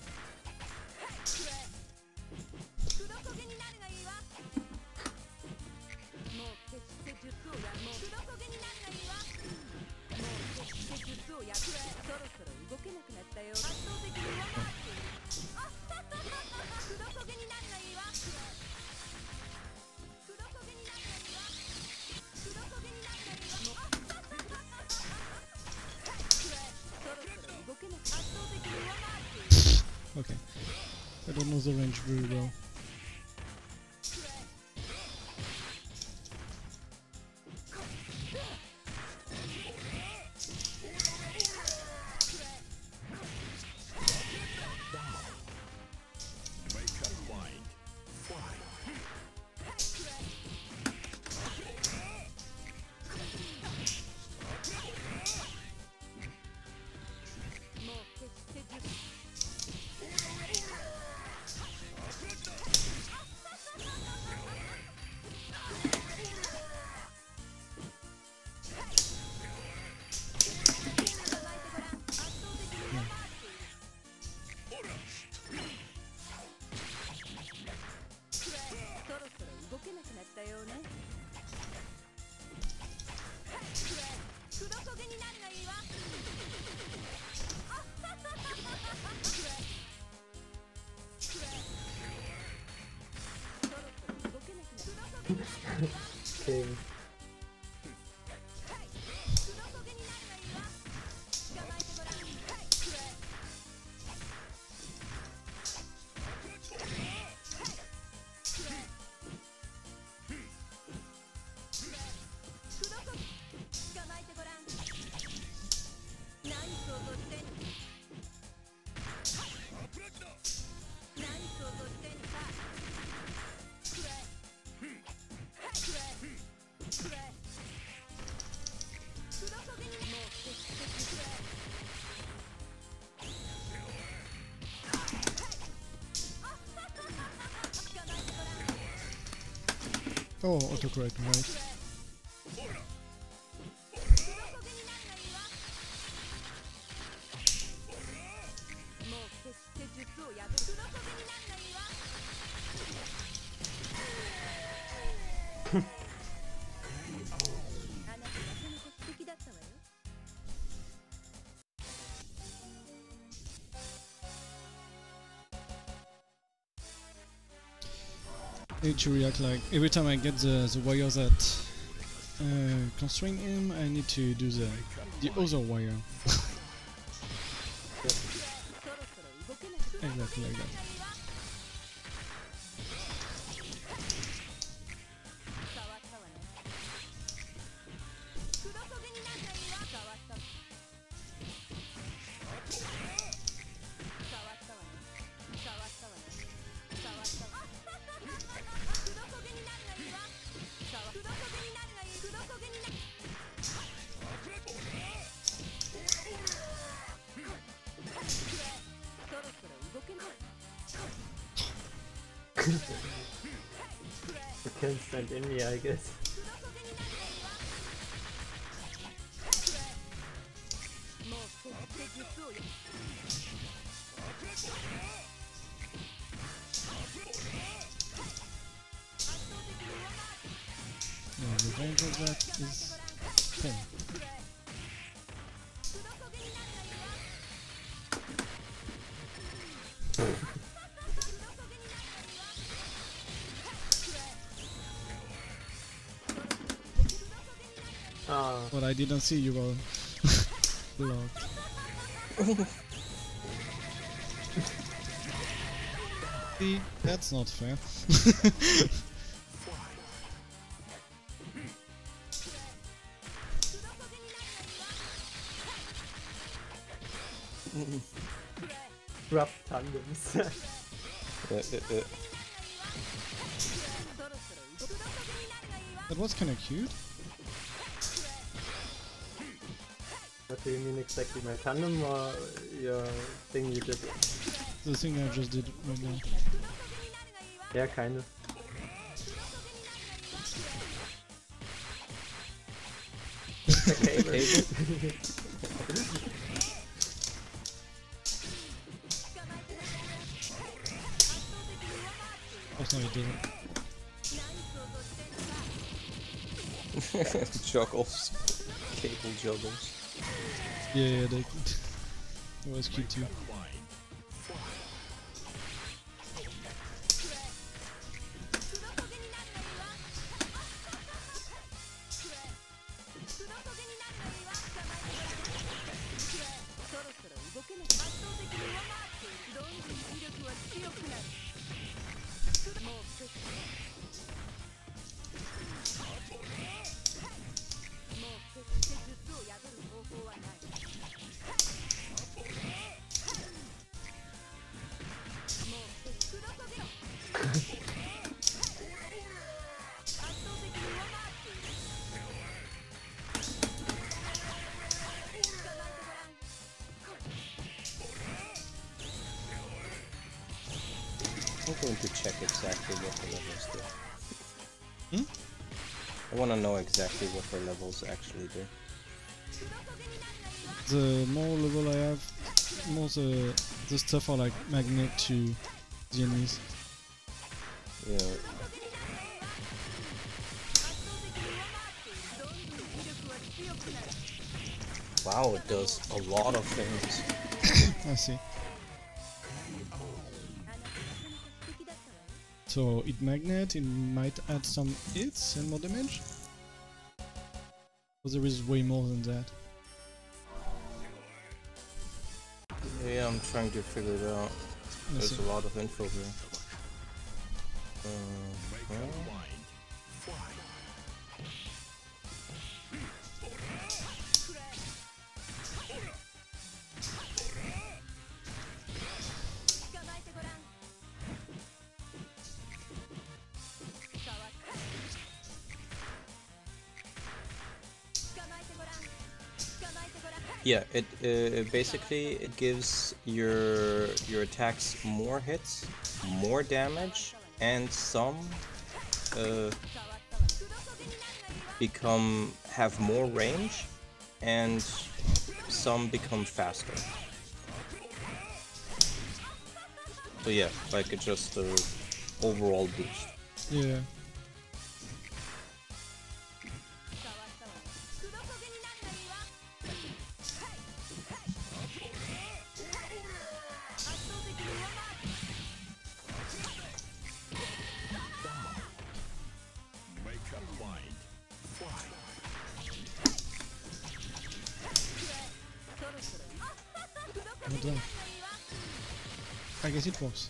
Okay. I don't know the range very well. King. Oh, autocorrect, right. I need to react like every time I get the the wire that uh, constrain him, I need to do the the other wire. Exactly like that. You can stand in me, I guess. Yeah, the range of that is ten. Ah, But I didn't see you were blocked. See, that's not fair. rough tandems. Uh, uh, uh. That was kinda cute. What do you mean exactly? My tandem or your thing you did? The thing I just did right now. Yeah, kind of. Okay, Oh no, it didn't. Juggles. Cable juggles. Yeah, yeah, they, that was cute too. I'm going to check exactly what the levels do. Hmm? I want to know exactly what the levels actually do. The more level I have, more the, the stuff are like magnet to the enemies. Yeah. Wow, it does a lot of things. I see. So it magnet, it might add some hits and more damage? But there is way more than that. Yeah, I'm trying to figure it out. I There's see. a lot of info here. Uh, well, yeah, it uh, basically it gives your your attacks more hits, more damage, and some uh, become have more range, and some become faster. So yeah, like it's just a overall boost. Yeah. Well done. I guess it works.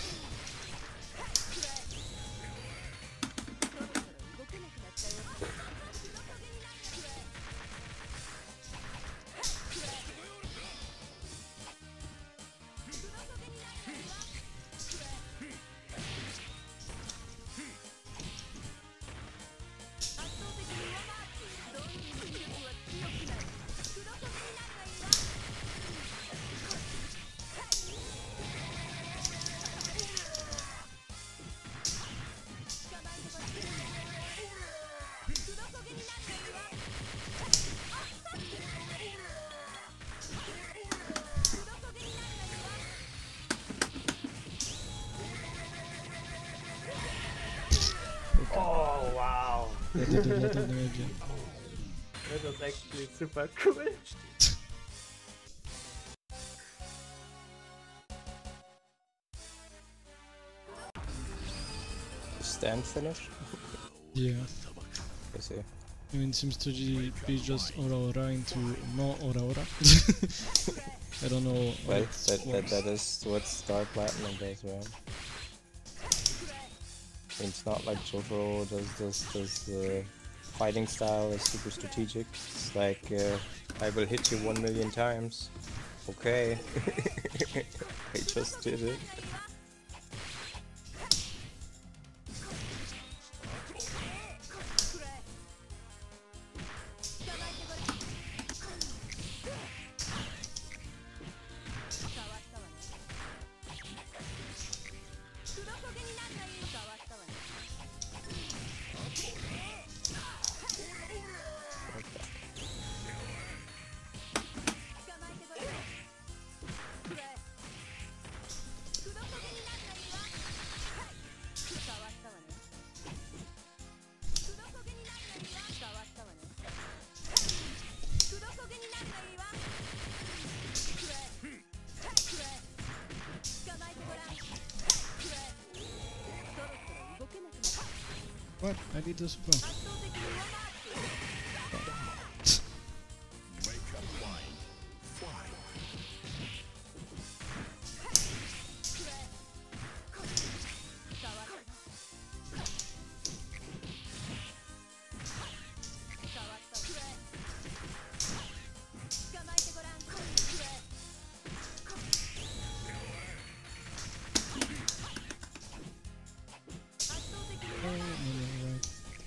Oh wow! That did a lot of damage. That was actually super cool. Stand finish? Yeah. I see. I mean, it seems to be just Aura Aura into no Aura Aura. I don't know. how Well, it that, that, works. that is what Star Platinum does, right? It's not like Jotaro does this, this uh, fighting style is super strategic. It's like, uh, I will hit you one million times. Okay. I just did it. What? I did the super. Oh, no, no, right.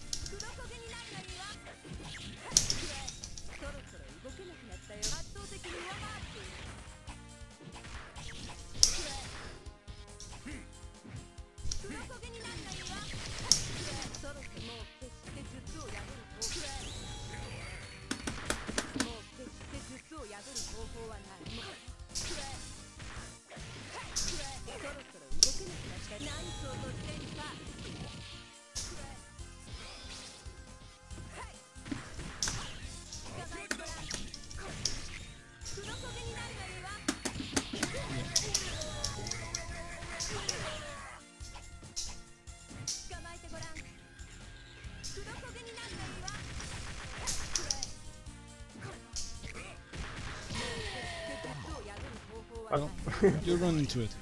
Well, you run into it.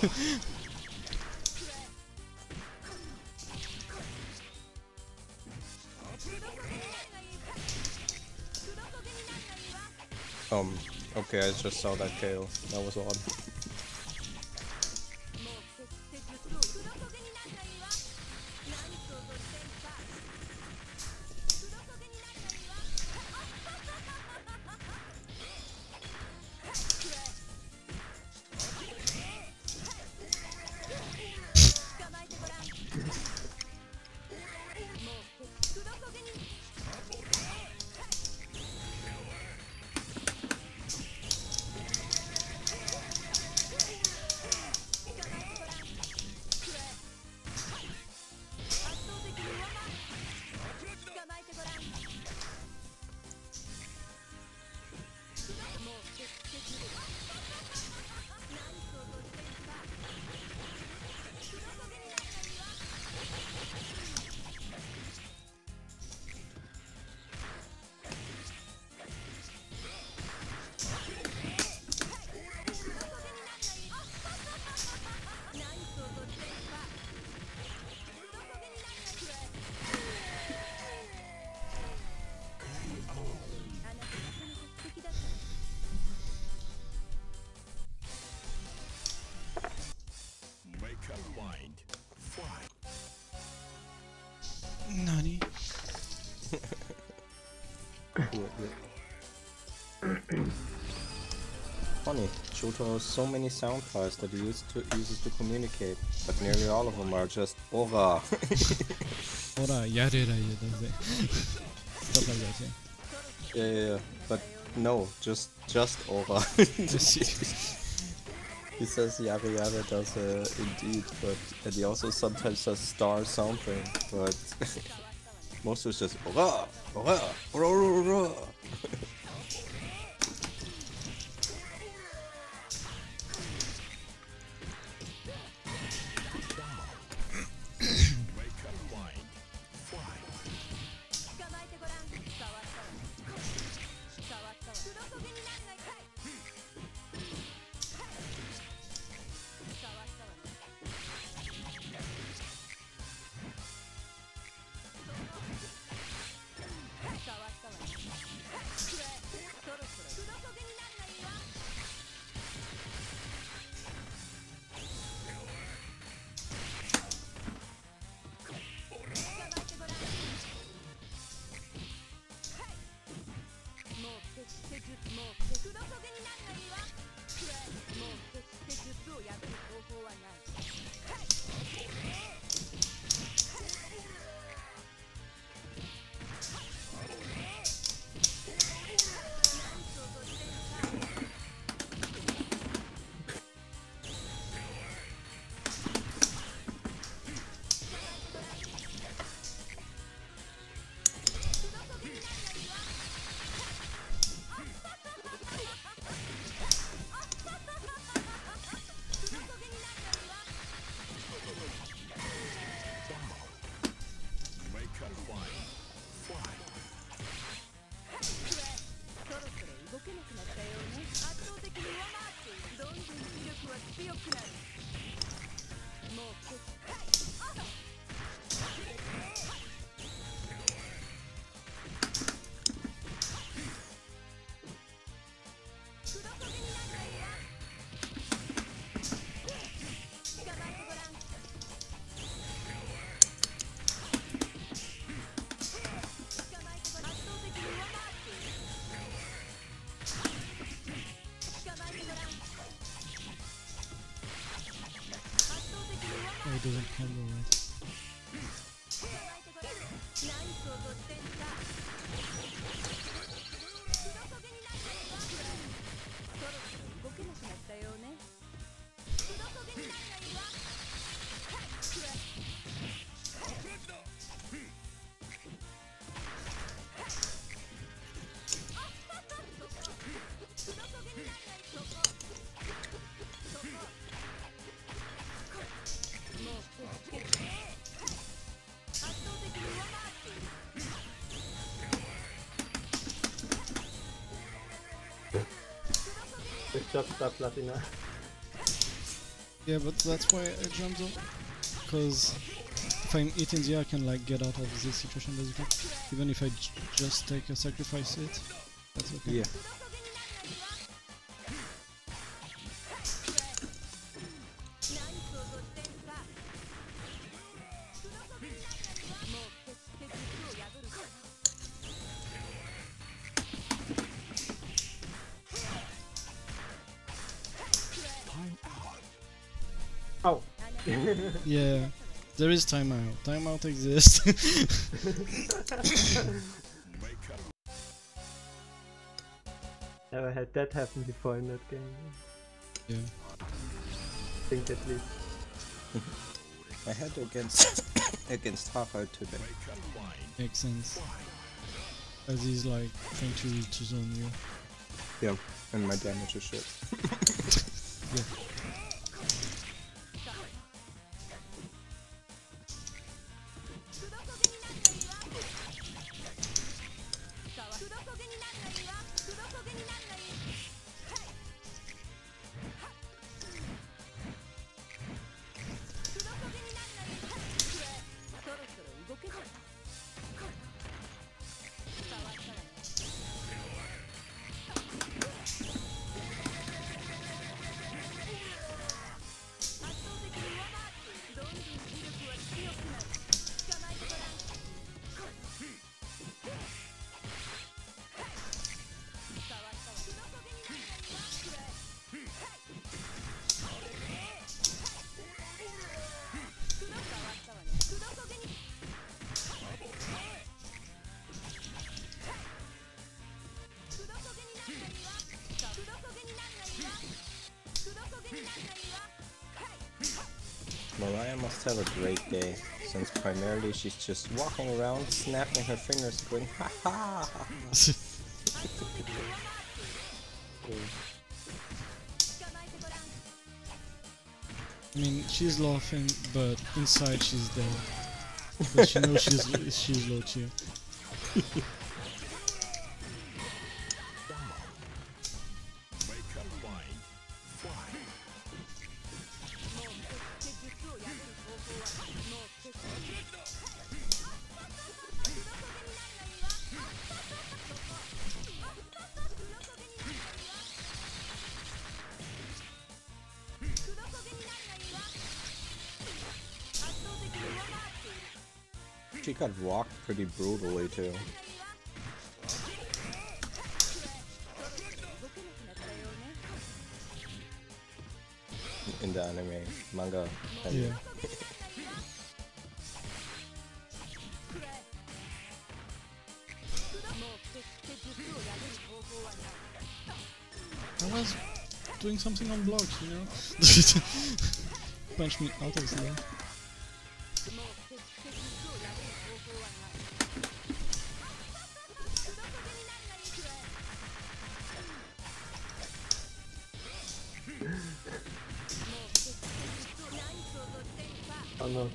Um, okay, I just saw that K O. That was odd. Yeah, yeah. Funny, Johto has so many sound files that he used to, uses to communicate, but nearly all of them are just Ora. Ora, yarera, yeah, that's it. Stuff like that, yeah. Yeah, yeah, yeah, but no, just just Ora. He says Yare Yare does uh, indeed, but and he also sometimes says star something, but most is just Ora, Ora, Ora, Ora, Ora. Oh, it doesn't combo right. Good job, Star Platina. Yeah, but that's why I jumped up. Because if I'm eating the I can like get out of this situation basically. Even if I j just take a sacrifice hit, that's okay. Yeah. Oh! Yeah, there is timeout. Timeout exists. Never had that happen before in that game. Yeah. I think at least. I had against against Harald today. Makes sense. As he's like trying to, to zone you. Yeah, and my damage is shit. Yeah. must have a great day, since primarily she's just walking around, snapping her fingers, going ha ha. I mean, she's laughing, but inside she's dead. But she knows she's she's low tier. She got rocked pretty brutally too. In the anime, manga. Anime. Yeah. I was doing something on blocks, you know? Punch me out of there. Oh no.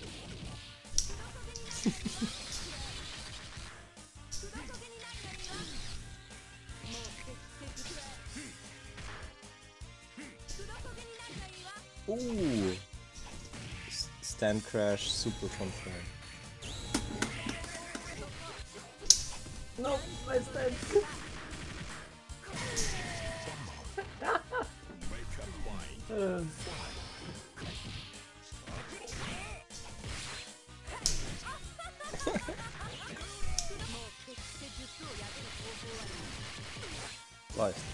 Ooh! S stand crash, super confirm. No, my stand. uh. Life.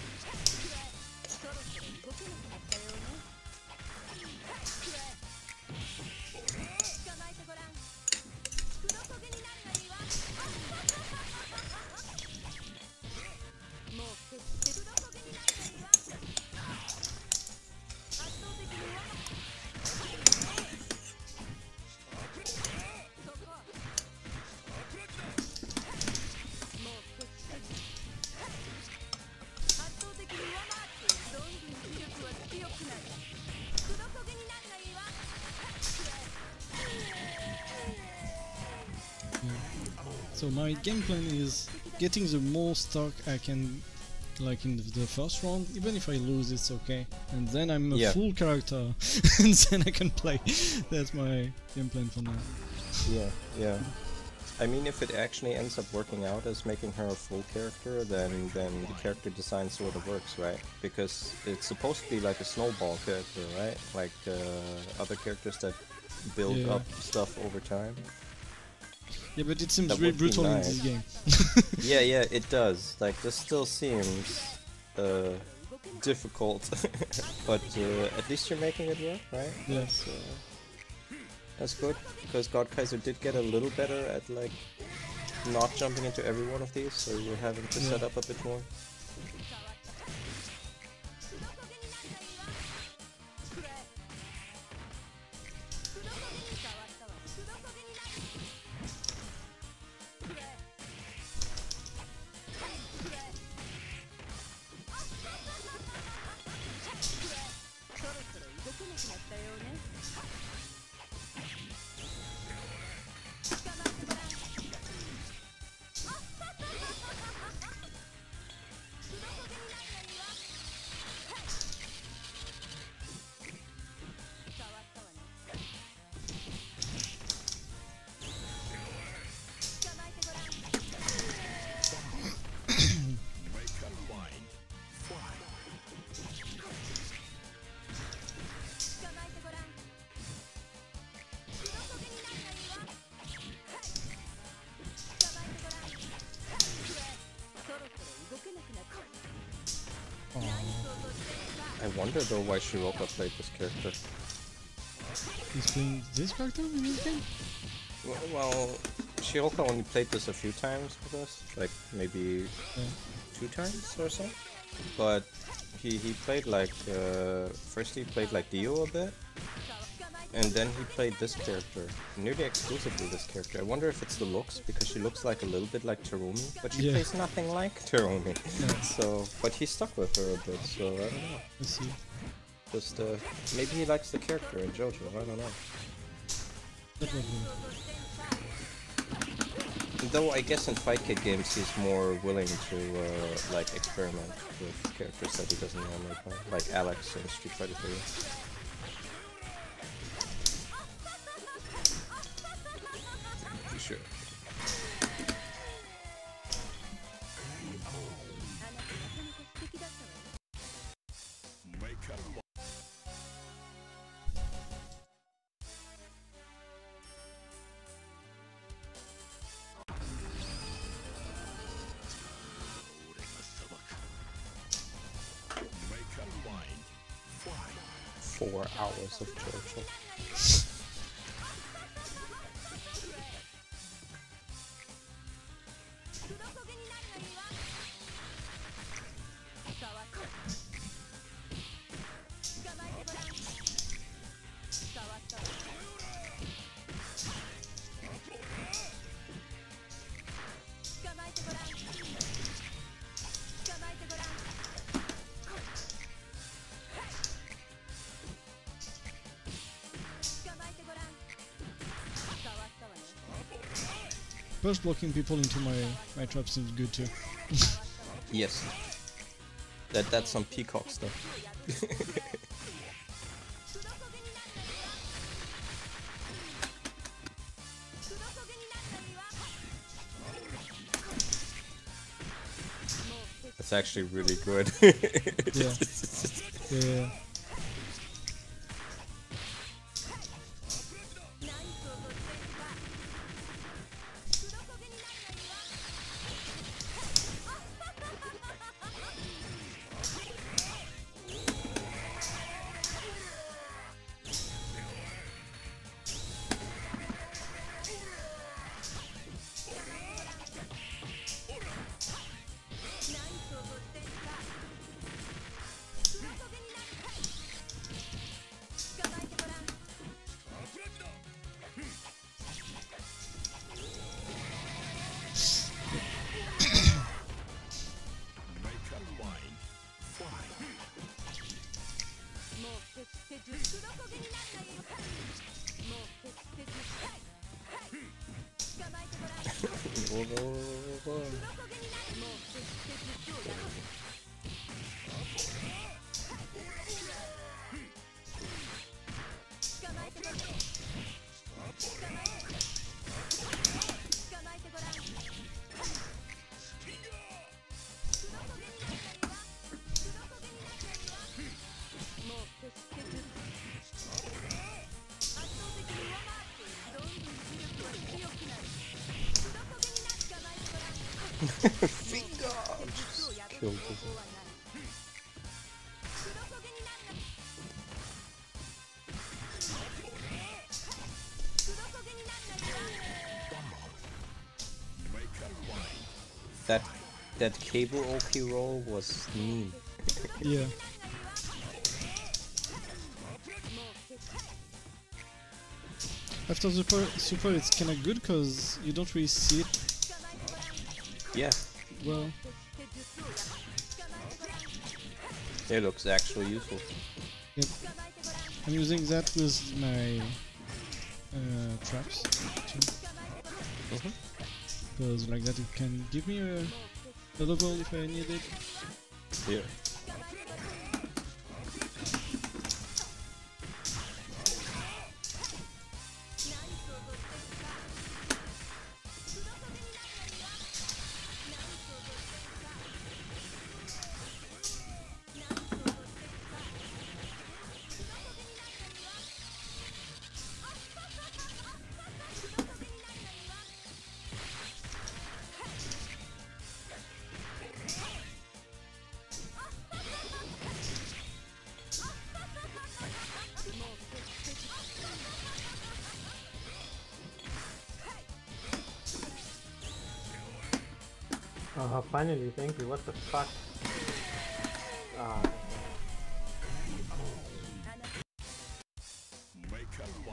So my game plan is getting the most stock I can, like in the, the first round. Even if I lose, it's okay. And then I'm a Yeah. full character, and then I can play. That's my game plan for now. Yeah, yeah. I mean, if it actually ends up working out as making her a full character, then then the character design sort of works, right? Because it's supposed to be like a snowball character, right? Like uh, other characters that build Yeah. up stuff over time. Yeah, but it seems That really would be brutal in nice. this game. Yeah, yeah, it does. Like, this still seems uh, difficult, but uh, at least you're making it work, right? Yeah. That's, uh, that's good, because God Kaiser did get a little better at, like, not jumping into every one of these, so you're having to Yeah. set up a bit more. I wonder though why Shiroka played this character. He's playing this character in this game? Well, well Shiroka only played this a few times with us, like maybe Yeah. two times or so. But he, he played like, uh, first he played like Dio a bit, And then he played this character, nearly exclusively this character. I wonder if it's the looks, because she looks like a little bit like Terumi, but she Yeah. plays nothing like Terumi. Yeah. So, but he stuck with her a bit, so I don't know. Let's see. Just, uh, maybe he likes the character in JoJo, I don't know. That would be. Though I guess in fight kit games he's more willing to, uh, like, experiment with characters that he doesn't normally play, like Alex in Street Fighter three. Sure. Four hours of JoJo. Burst blocking people into my, my trap seems good too. Yes. That that's some peacock stuff. That's actually really good. Yeah. Yeah. Whoa, whoa, whoa, whoa. Finger! Just killed it. That that cable Oki roll was mean. Yeah. After the super, super it's kinda good because you don't really see it Yeah, well. it looks actually useful. Yep. I'm using that with my uh, traps too. Mhm. Because like that it can give me a, a level if I need it. Yeah. Oh, finally, thank you. What the fuck? Ah.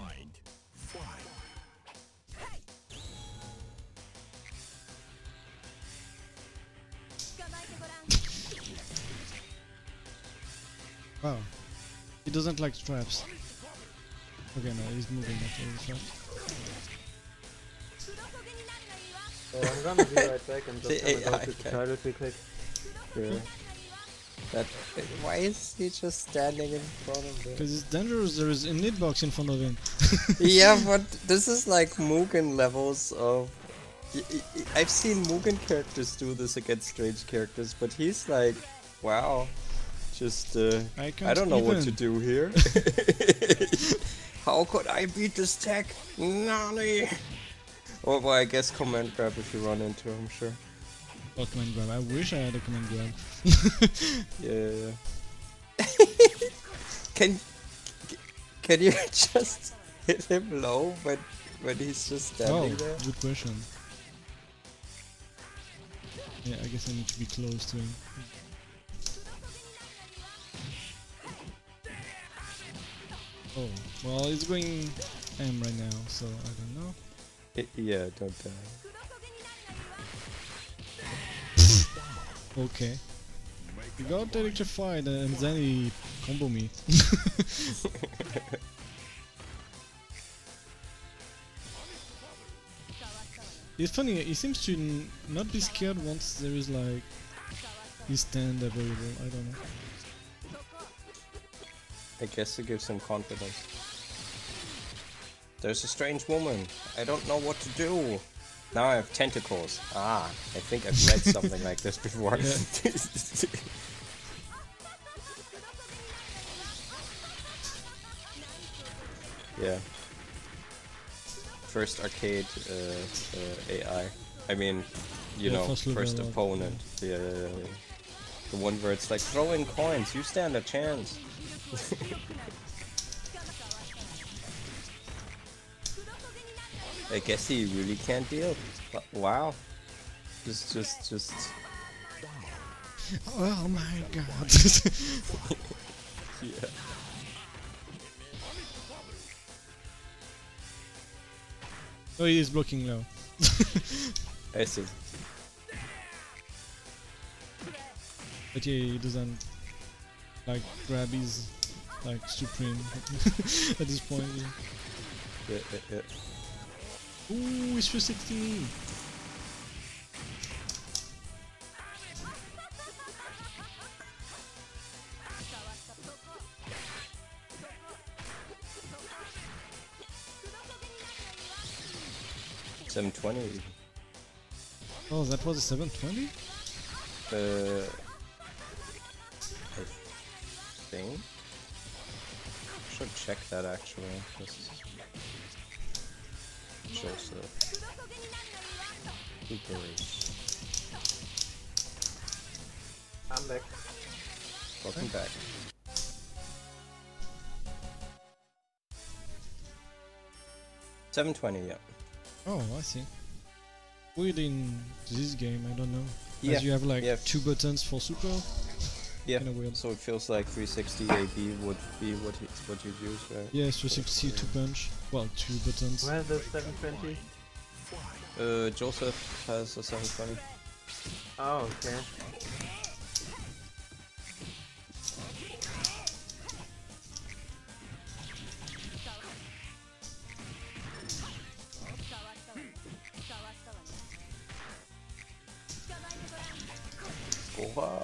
Wow. He doesn't like traps. Okay, no, he's moving after the traps. So I'm gonna be right back. I'm just The gonna go A I to the guy. toilet real quick. Yeah. That. Why is he just standing in front of him? Because it's dangerous, there is a hitbox in front of him. Yeah, but this is like Mugen levels of. y- y- y- I've seen Mugen characters do this against strange characters, but he's like, wow, just uh, I I can't don't know what to even. do here. How could I beat this tech? Nani? Or well, I guess command grab if you run into him, sure. Oh, command grab. I wish I had a command grab. Yeah, yeah, yeah. Can can you just hit him low when when he's just Oh, standing there? good question. Yeah, I guess I need to be close to him. Oh, well, he's going M right now, so I don't know. I- yeah, don't die. Okay. He got electrified and then he combo me. It's funny, he seems to n not be scared once there is like his stand available, I don't know. I guess it gives him confidence. There's a strange woman. I don't know what to do. Now I have tentacles. Ah, I think I've read something like this before. Yeah. First arcade uh, uh, A I. I mean, you Yeah, know, first first level, opponent. Yeah, yeah, yeah, yeah. The one where it's like, throw in coins, you stand a chance. I guess he really can't deal. Wa- Wow. Just, just, just. Oh my god. Yeah. Oh, he is blocking now. I see. But yeah, he doesn't like grab his like supreme at this point. Yeah. Yeah, yeah, yeah. Ooh, he's three sixty. seven twenty. Oh, that was a seven twenty? Uh, I think. Should check that actually. Just Joseph. Hoopers. I'm back. Welcome back. seven twenty, yeah. Oh, I see. Weird in this game, I don't know. Yeah, As you have like yeah. two buttons for super. Yeah, Kinda weird. so it feels like three sixty A B would be what he, what you'd use, right? Yeah, three sixty two punch. Well, two buttons. Where's the seven twenty? Uh, Joseph has a seven twenty. Oh, okay. Aura.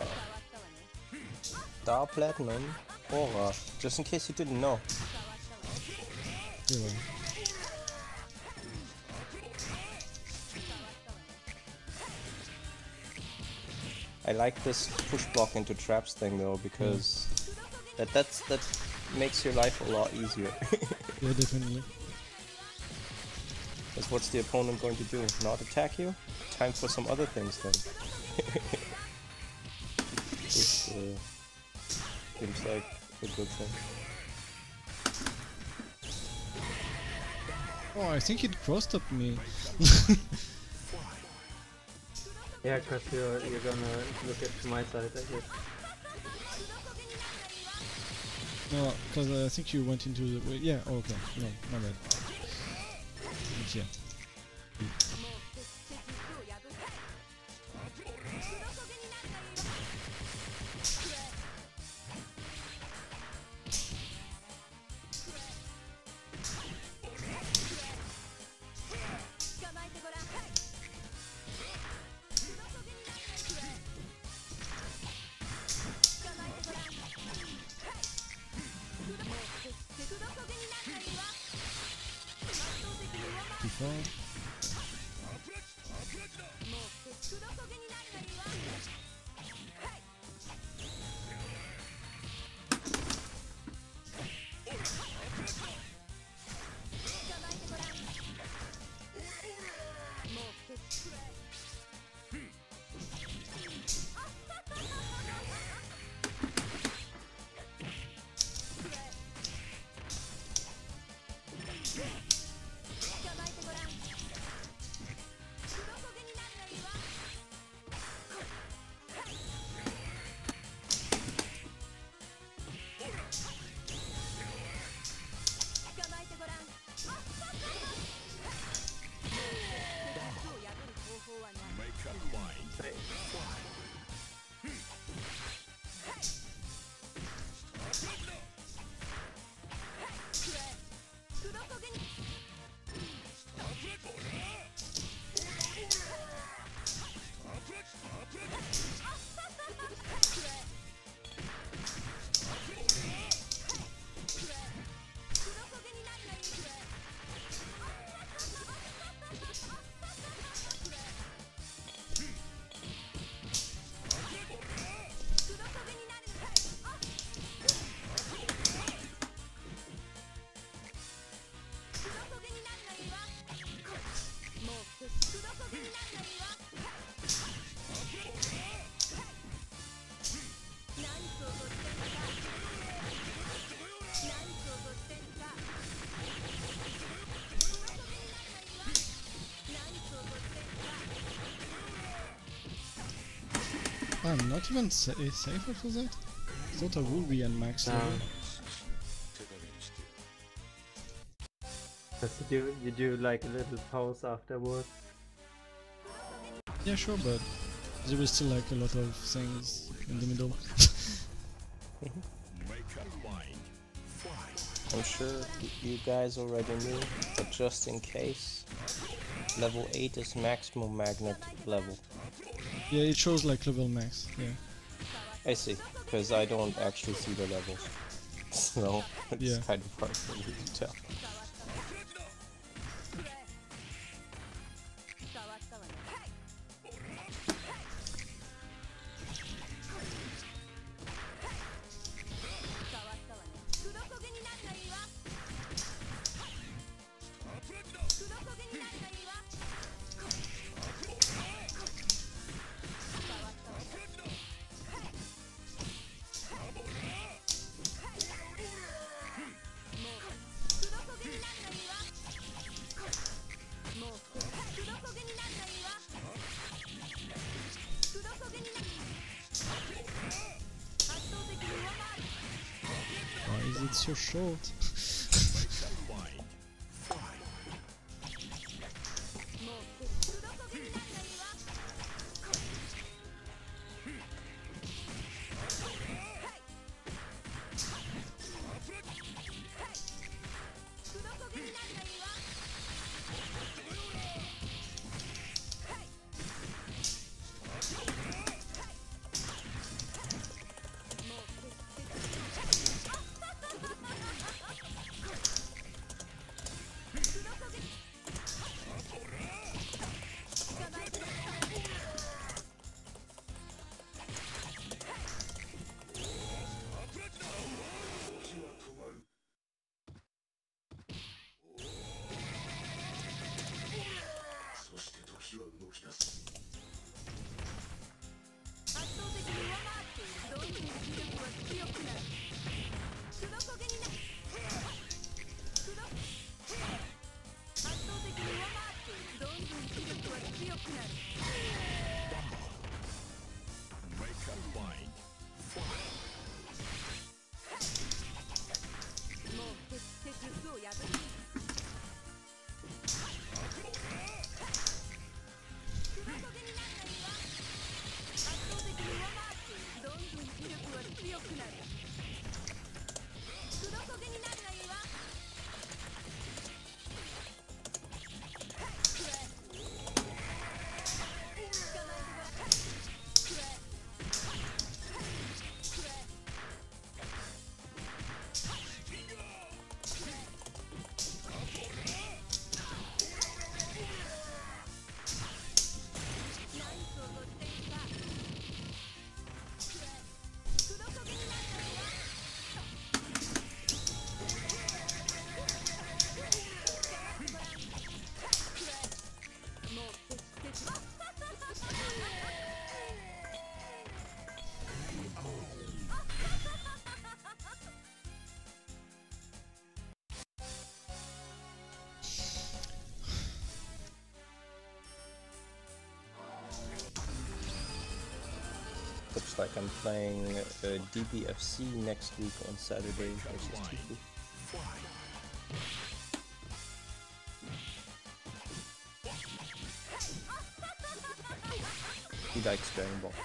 Star Platinum. Aura. Just in case you didn't know. Yeah, well. I like this push block into traps thing though, because that that's that makes your life a lot easier. Yeah, definitely. Because what's the opponent going to do? Not attack you? Time for some other things then. This uh, seems like a good thing. Oh, I think it crossed up me. Yeah, cause you're you're gonna look at to my side, I guess. No, because uh, I think you went into the. Wait, yeah, oh, okay. No, my bad. But yeah. far. I'm not even sa safe after that? I thought I would be at max No. level. Because you do, you do like a little pause afterwards. Yeah, sure, but there was still like a lot of things in the middle. I'm sure y- you guys already knew, but just in case, level eight is maximum magnet level. Yeah, it shows like level max, yeah. I see, because I don't actually see the levels. So, it's Yeah. kind of hard for me to tell. Why is it so short? looks like I'm playing uh, D B F C next week on Saturday versus Tifu. He likes Dragon Ball.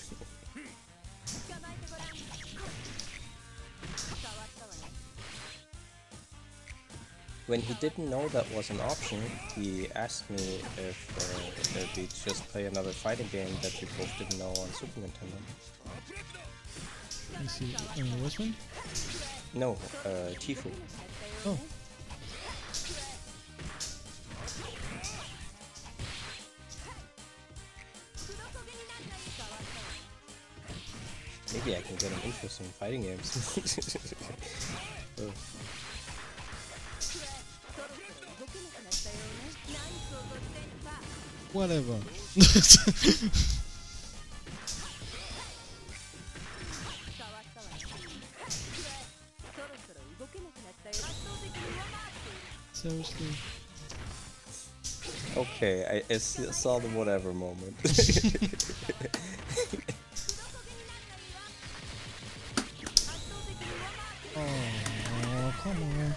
When he didn't know that was an option, he asked me if, uh, if we'd just play another fighting game that we both didn't know on Super Nintendo. I see. Uh, which one? No, uh, Tifu. Oh. Maybe I can get an interest in fighting games. Oh. Whatever. Seriously. Okay, I, I s- saw the whatever moment. Oh, come on.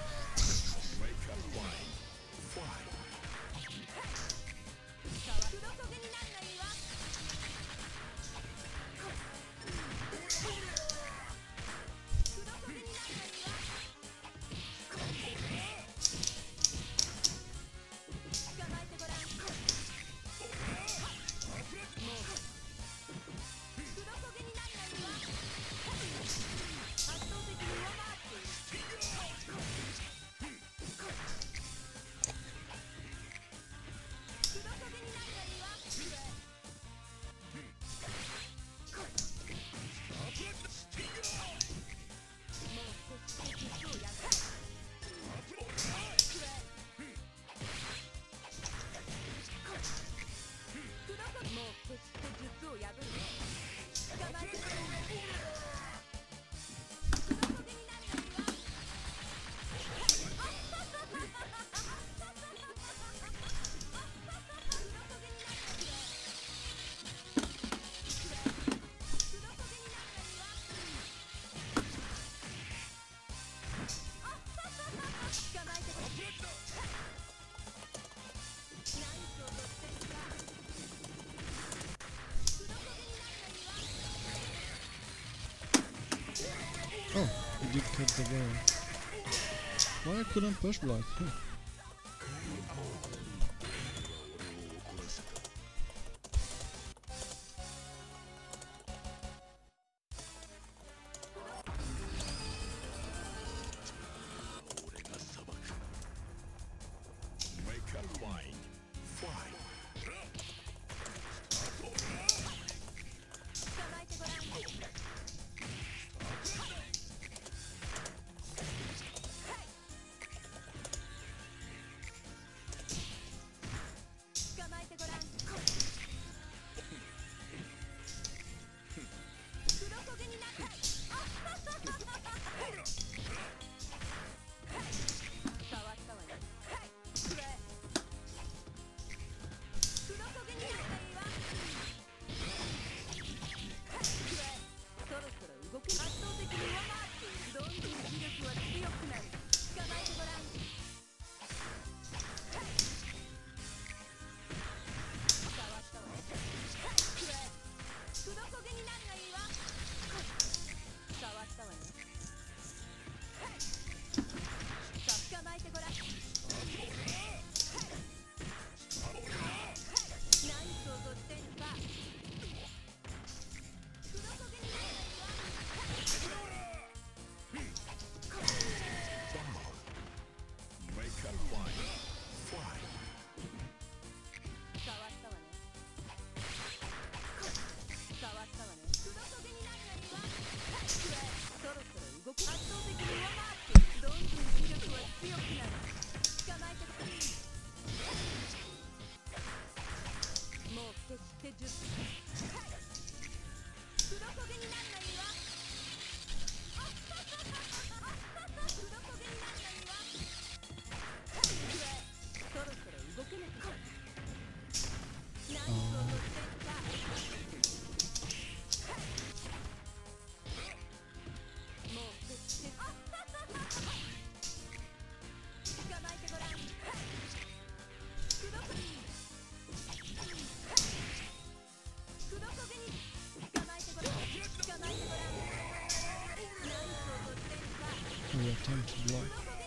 Oh, he did cut the wall. Why I couldn't push block? Huh. time to block.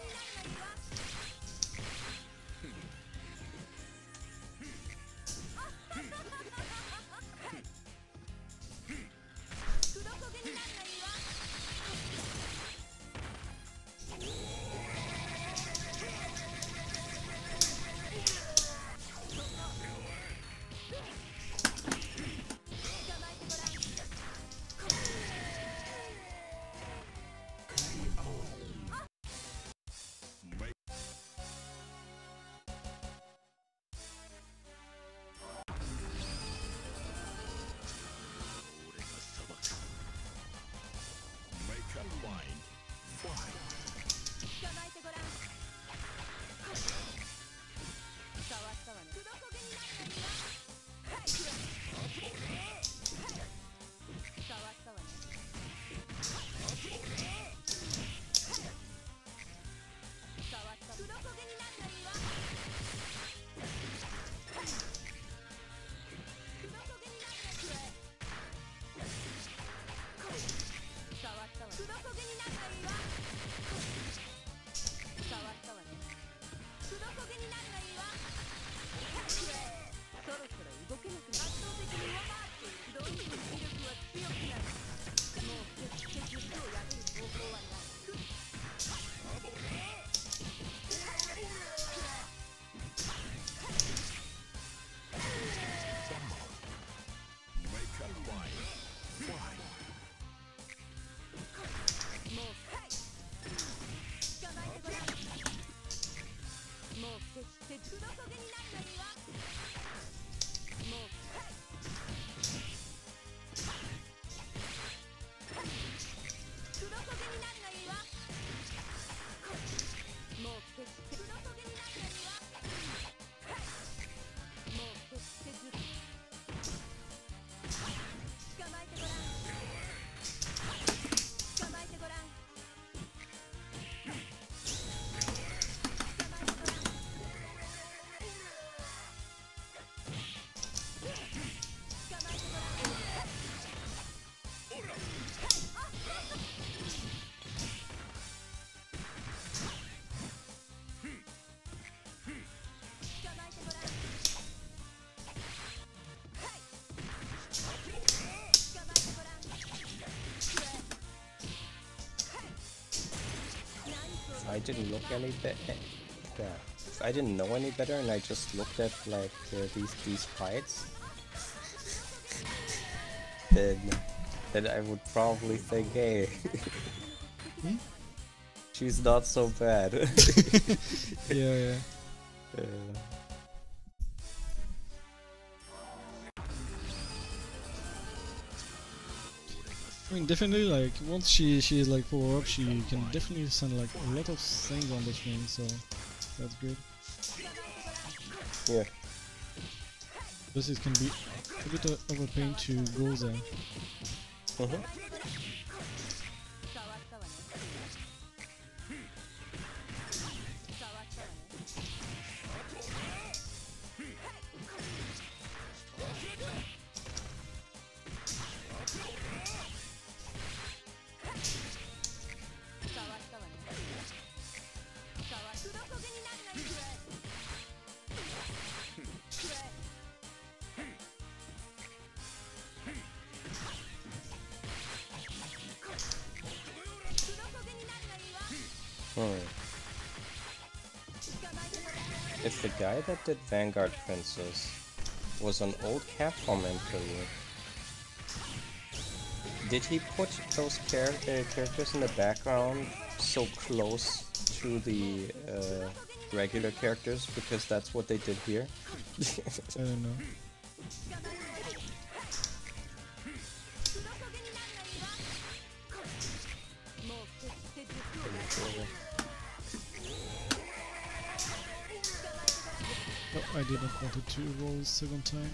I didn't look any better. Yeah, if I didn't know any better, and I just looked at like uh, these these fights, then then I would probably think, hey, Hmm? she's not so bad. Yeah, yeah. Uh, I mean, definitely, like, once she she is like power up, she can definitely send like a lot of things on the screen, so that's good. yeah. Plus, it can be a bit of of a pain to go there. Mhm. Hmm. If the guy that did Vanguard Princess was an old Capcom employee, did he put those char uh, characters in the background so close to the uh, regular characters because that's what they did here? I don't know. Oh, I didn't want it to roll second time.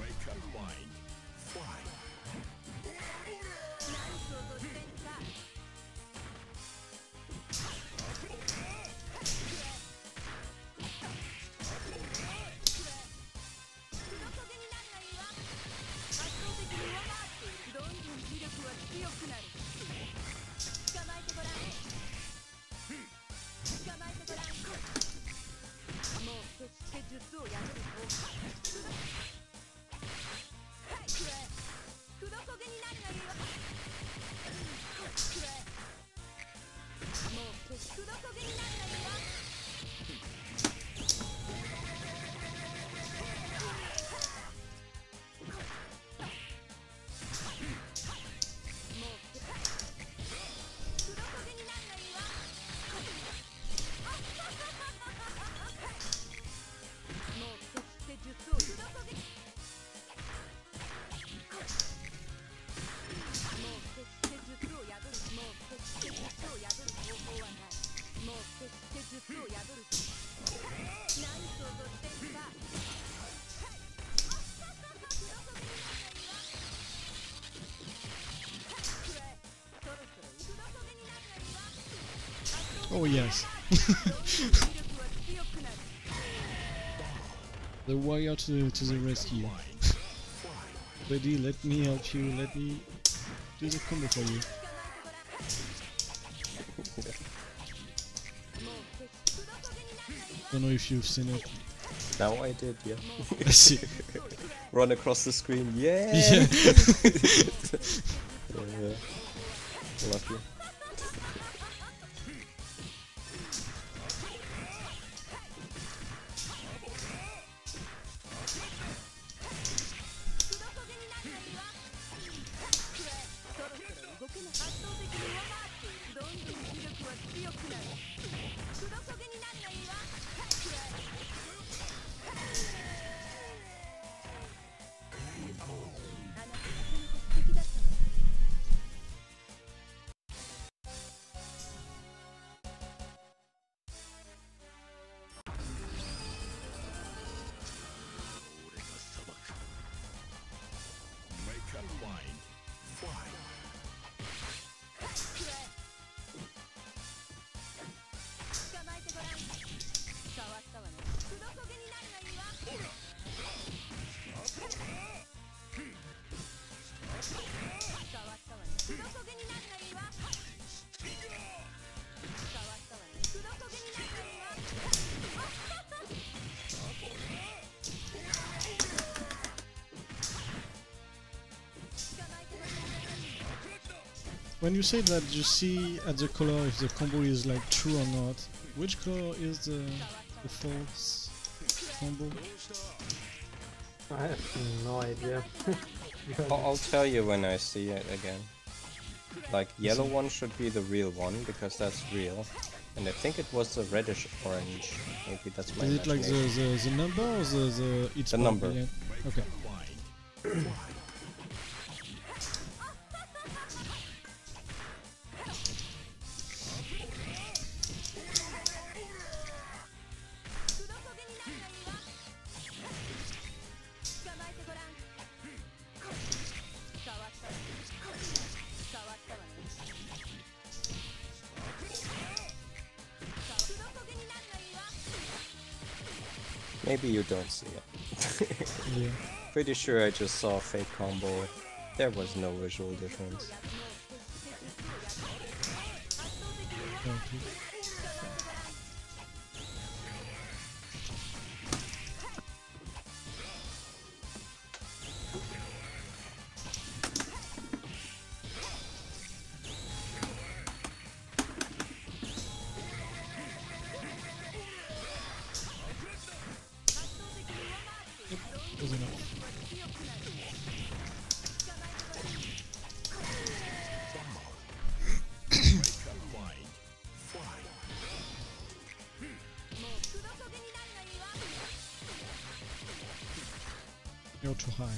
Oh yes. The warrior to, to the rescue. Buddy, let me help you, let me do the combo for you. Don't know if you've seen it. Now I did, yeah. I see. Run across the screen, yeah! Yeah. Yeah. Lucky. When you say that you see at the color if the combo is like true or not, which color is the, the false combo? I have no idea. I'll, I'll tell you when I see it again. Like, yellow one should be the real one, because that's real. And I think it was the reddish orange. Maybe that's my Is it like the, imagination. the, the number or the, the each The part? number. Yeah. Okay. Maybe you don't see it. Yeah. Pretty sure I just saw a fake combo. There was no visual difference. Okay. Was enough. You're too high.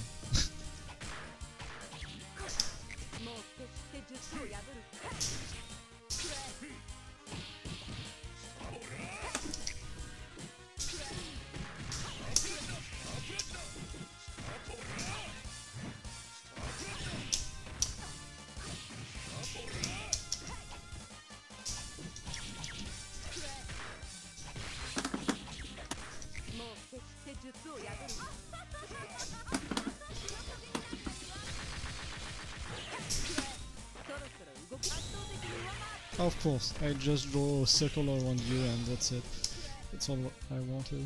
Of course, I just draw a circle around you and that's it. That's all I wanted.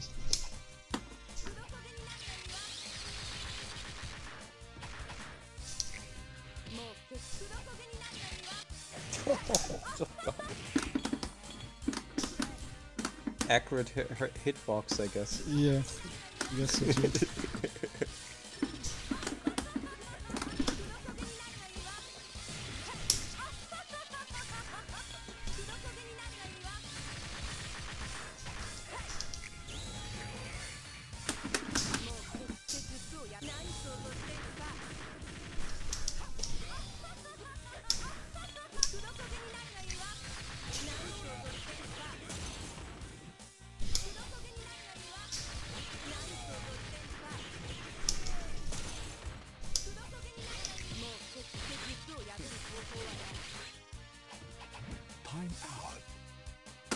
Accurate hit hitbox, I guess. Yeah, I guess so too. Time out.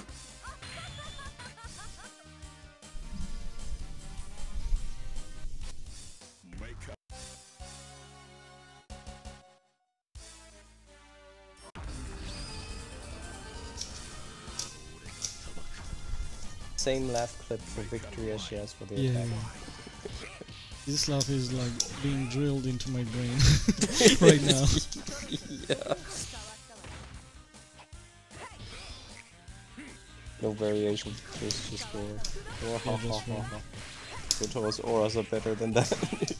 same laugh clip for victory as she has for the Yeah. attack. This laugh is like being drilled into my brain right now. Yeah. No variation, just just for. Oh, ha, Yeah, ha, just ha, for- ha. Jotaro's auras are better than that.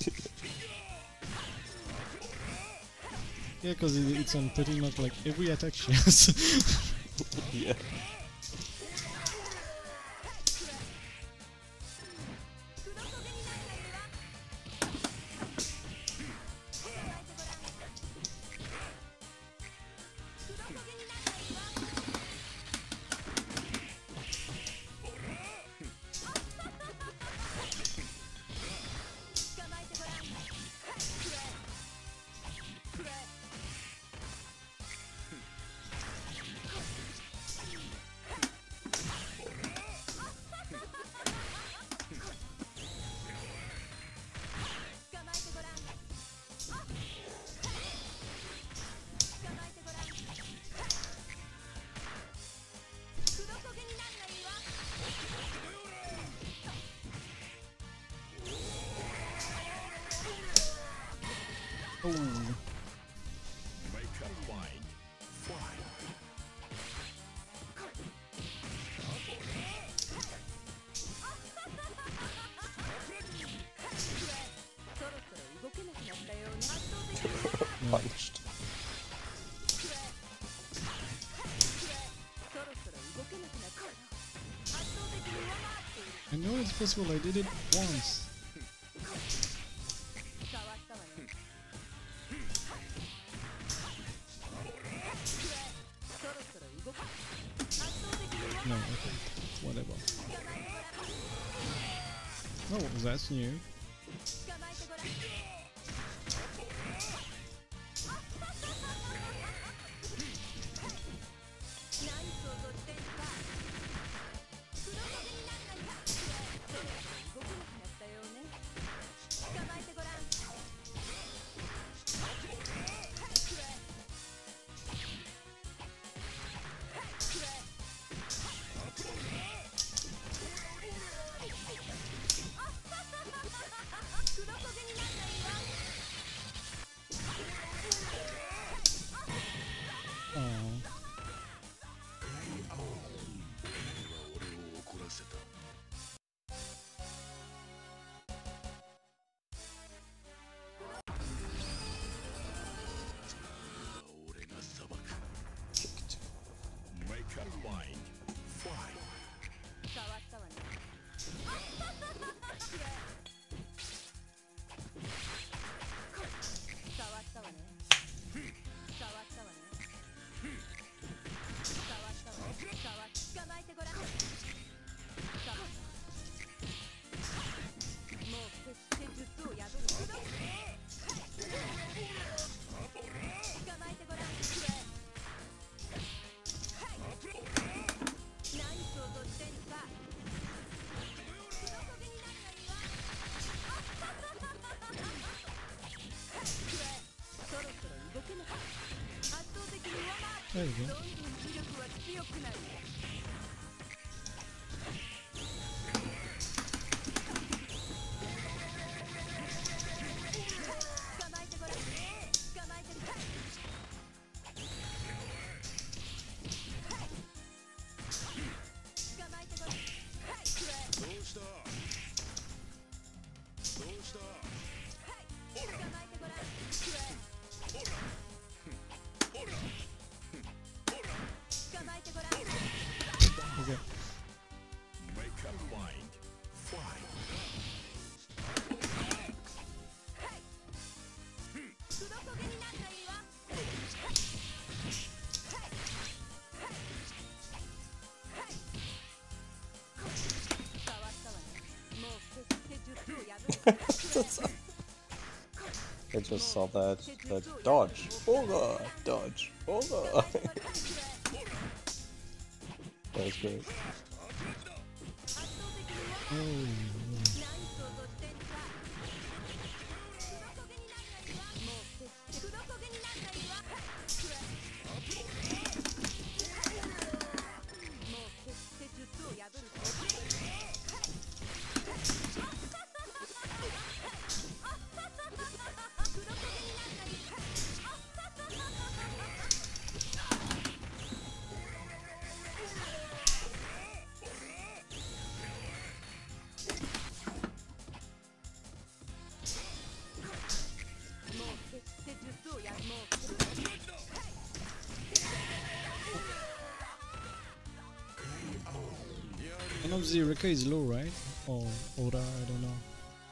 Yeah, because it, it's on pretty much like every attack she has. Yeah. Oh. Punched. I know it's possible, I did it once. No, okay. Whatever. Oh, that's new. Oh. Kicked. There you go. Okay. I just saw that, that dodge, Olga, dodge, Olga. That was great. Oh. One of the Reka is low, right? Or Ora, I don't know.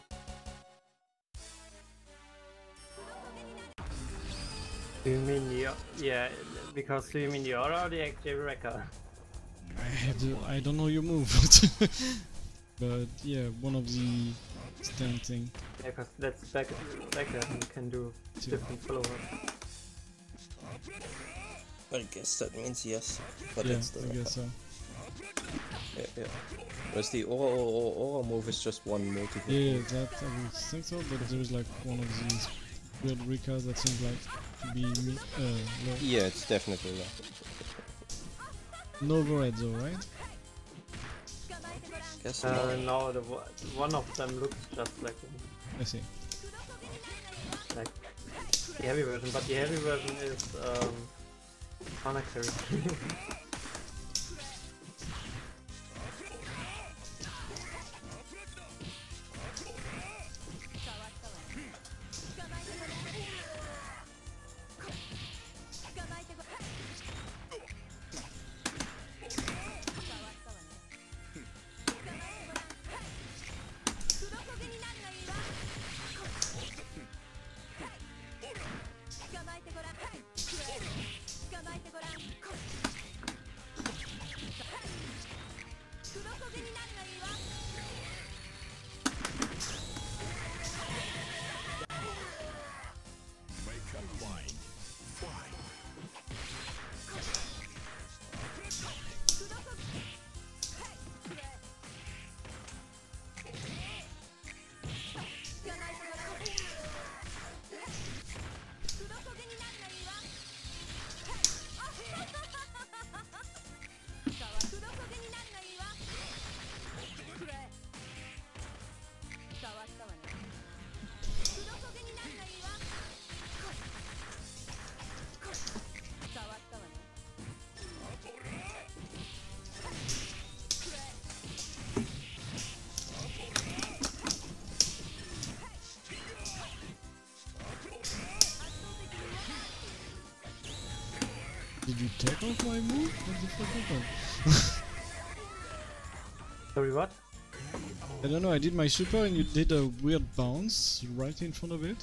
Do you mean the yeah? Because do you mean the aura or the actual record? I have to, I don't know your move. But yeah, one of the stand thing. Yeah, because that's back back and can do Two. different followers. I guess that means yes, but Yeah, it's the I guess so. Yeah, yeah. Whereas the aura, aura, aura move is just one multi hit. Yeah, yeah, that I would think so, but there's like one of these weird Rekas that seems like to be me uh low. Yeah, it's definitely low. No overhead though, right? Guess Uh, not. no, the one one of them looks just like I see. like the heavy version, but the heavy version is um mana carry. Did you take off my move? What the fuck happened? Sorry, what? I don't know, I did my super and you did a weird bounce right in front of it.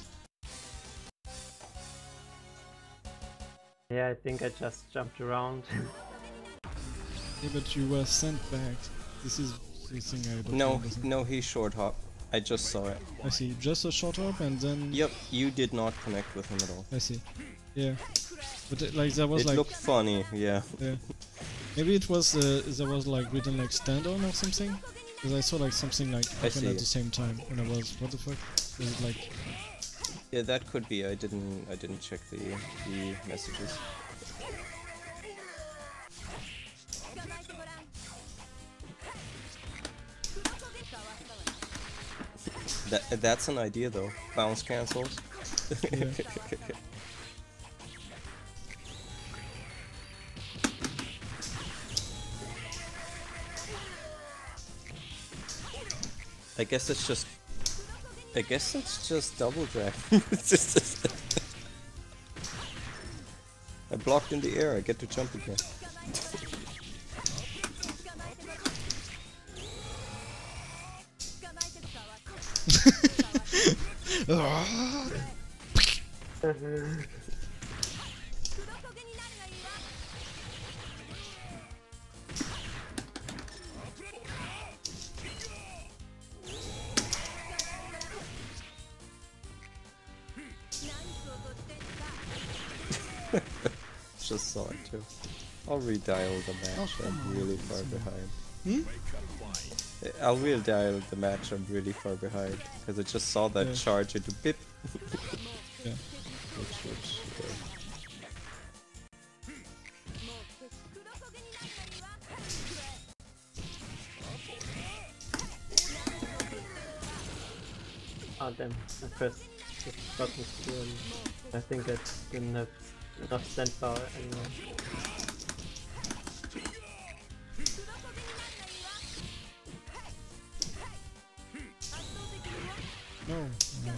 Yeah, I think I just jumped around. Yeah, but you were sent back. This is the thing I don't No, understand. no, he short hop. I just saw it. I see, just a short hop and then... Yep, you did not connect with him at all. I see. Yeah. But uh, like there was It like... looked funny, yeah. Yeah. Maybe it was, uh, there was like written like stand on or something? Because I saw like something like I happen see. at the same time and I was, what the fuck? Was it like... Yeah, that could be. I didn't. I didn't check the the messages. That that's an idea though. Bounce cancels. Yeah. I guess it's just. I guess it's just double drag. I blocked in the air. I get to jump again. Just saw it too. I'll redial the match. Oh, come I'm on. really far behind. Hmm? I'll redial the match. I'm really far behind because I just saw that Yeah. charge into bip. Yeah. Which, which, uh, Oh damn, I pressed the button too early. I think that didn't have enough stand power anymore. No. no.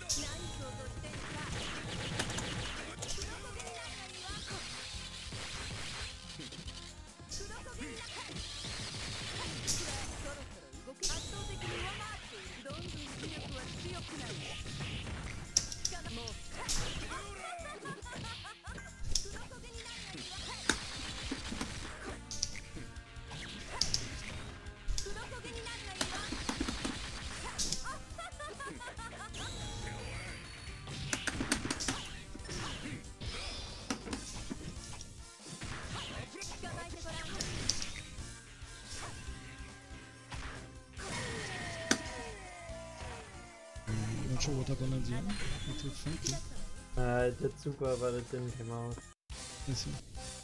Not sure what happened at the end. It did funky. Uh, it did super, but it didn't come out. I see.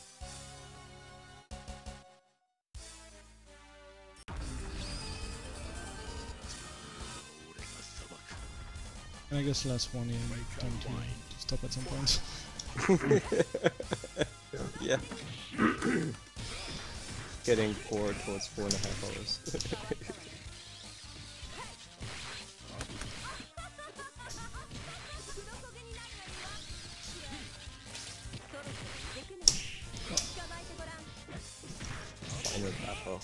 And I guess last one, yeah, time to, to stop at some point. Yeah. Getting bored towards four and a half hours. Final battle.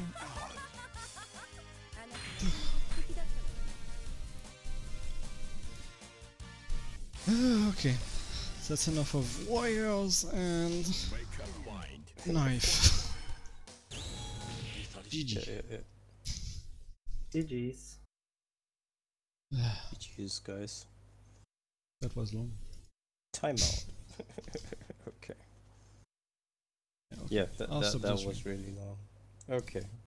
Okay, that's enough of warriors and knife. G G. Yeah, yeah, yeah. G G's. Jeez, guys. That was long. Timeout. Okay. Yeah, okay. Yeah, that, I'll that, stop that the was stream. really long. Okay.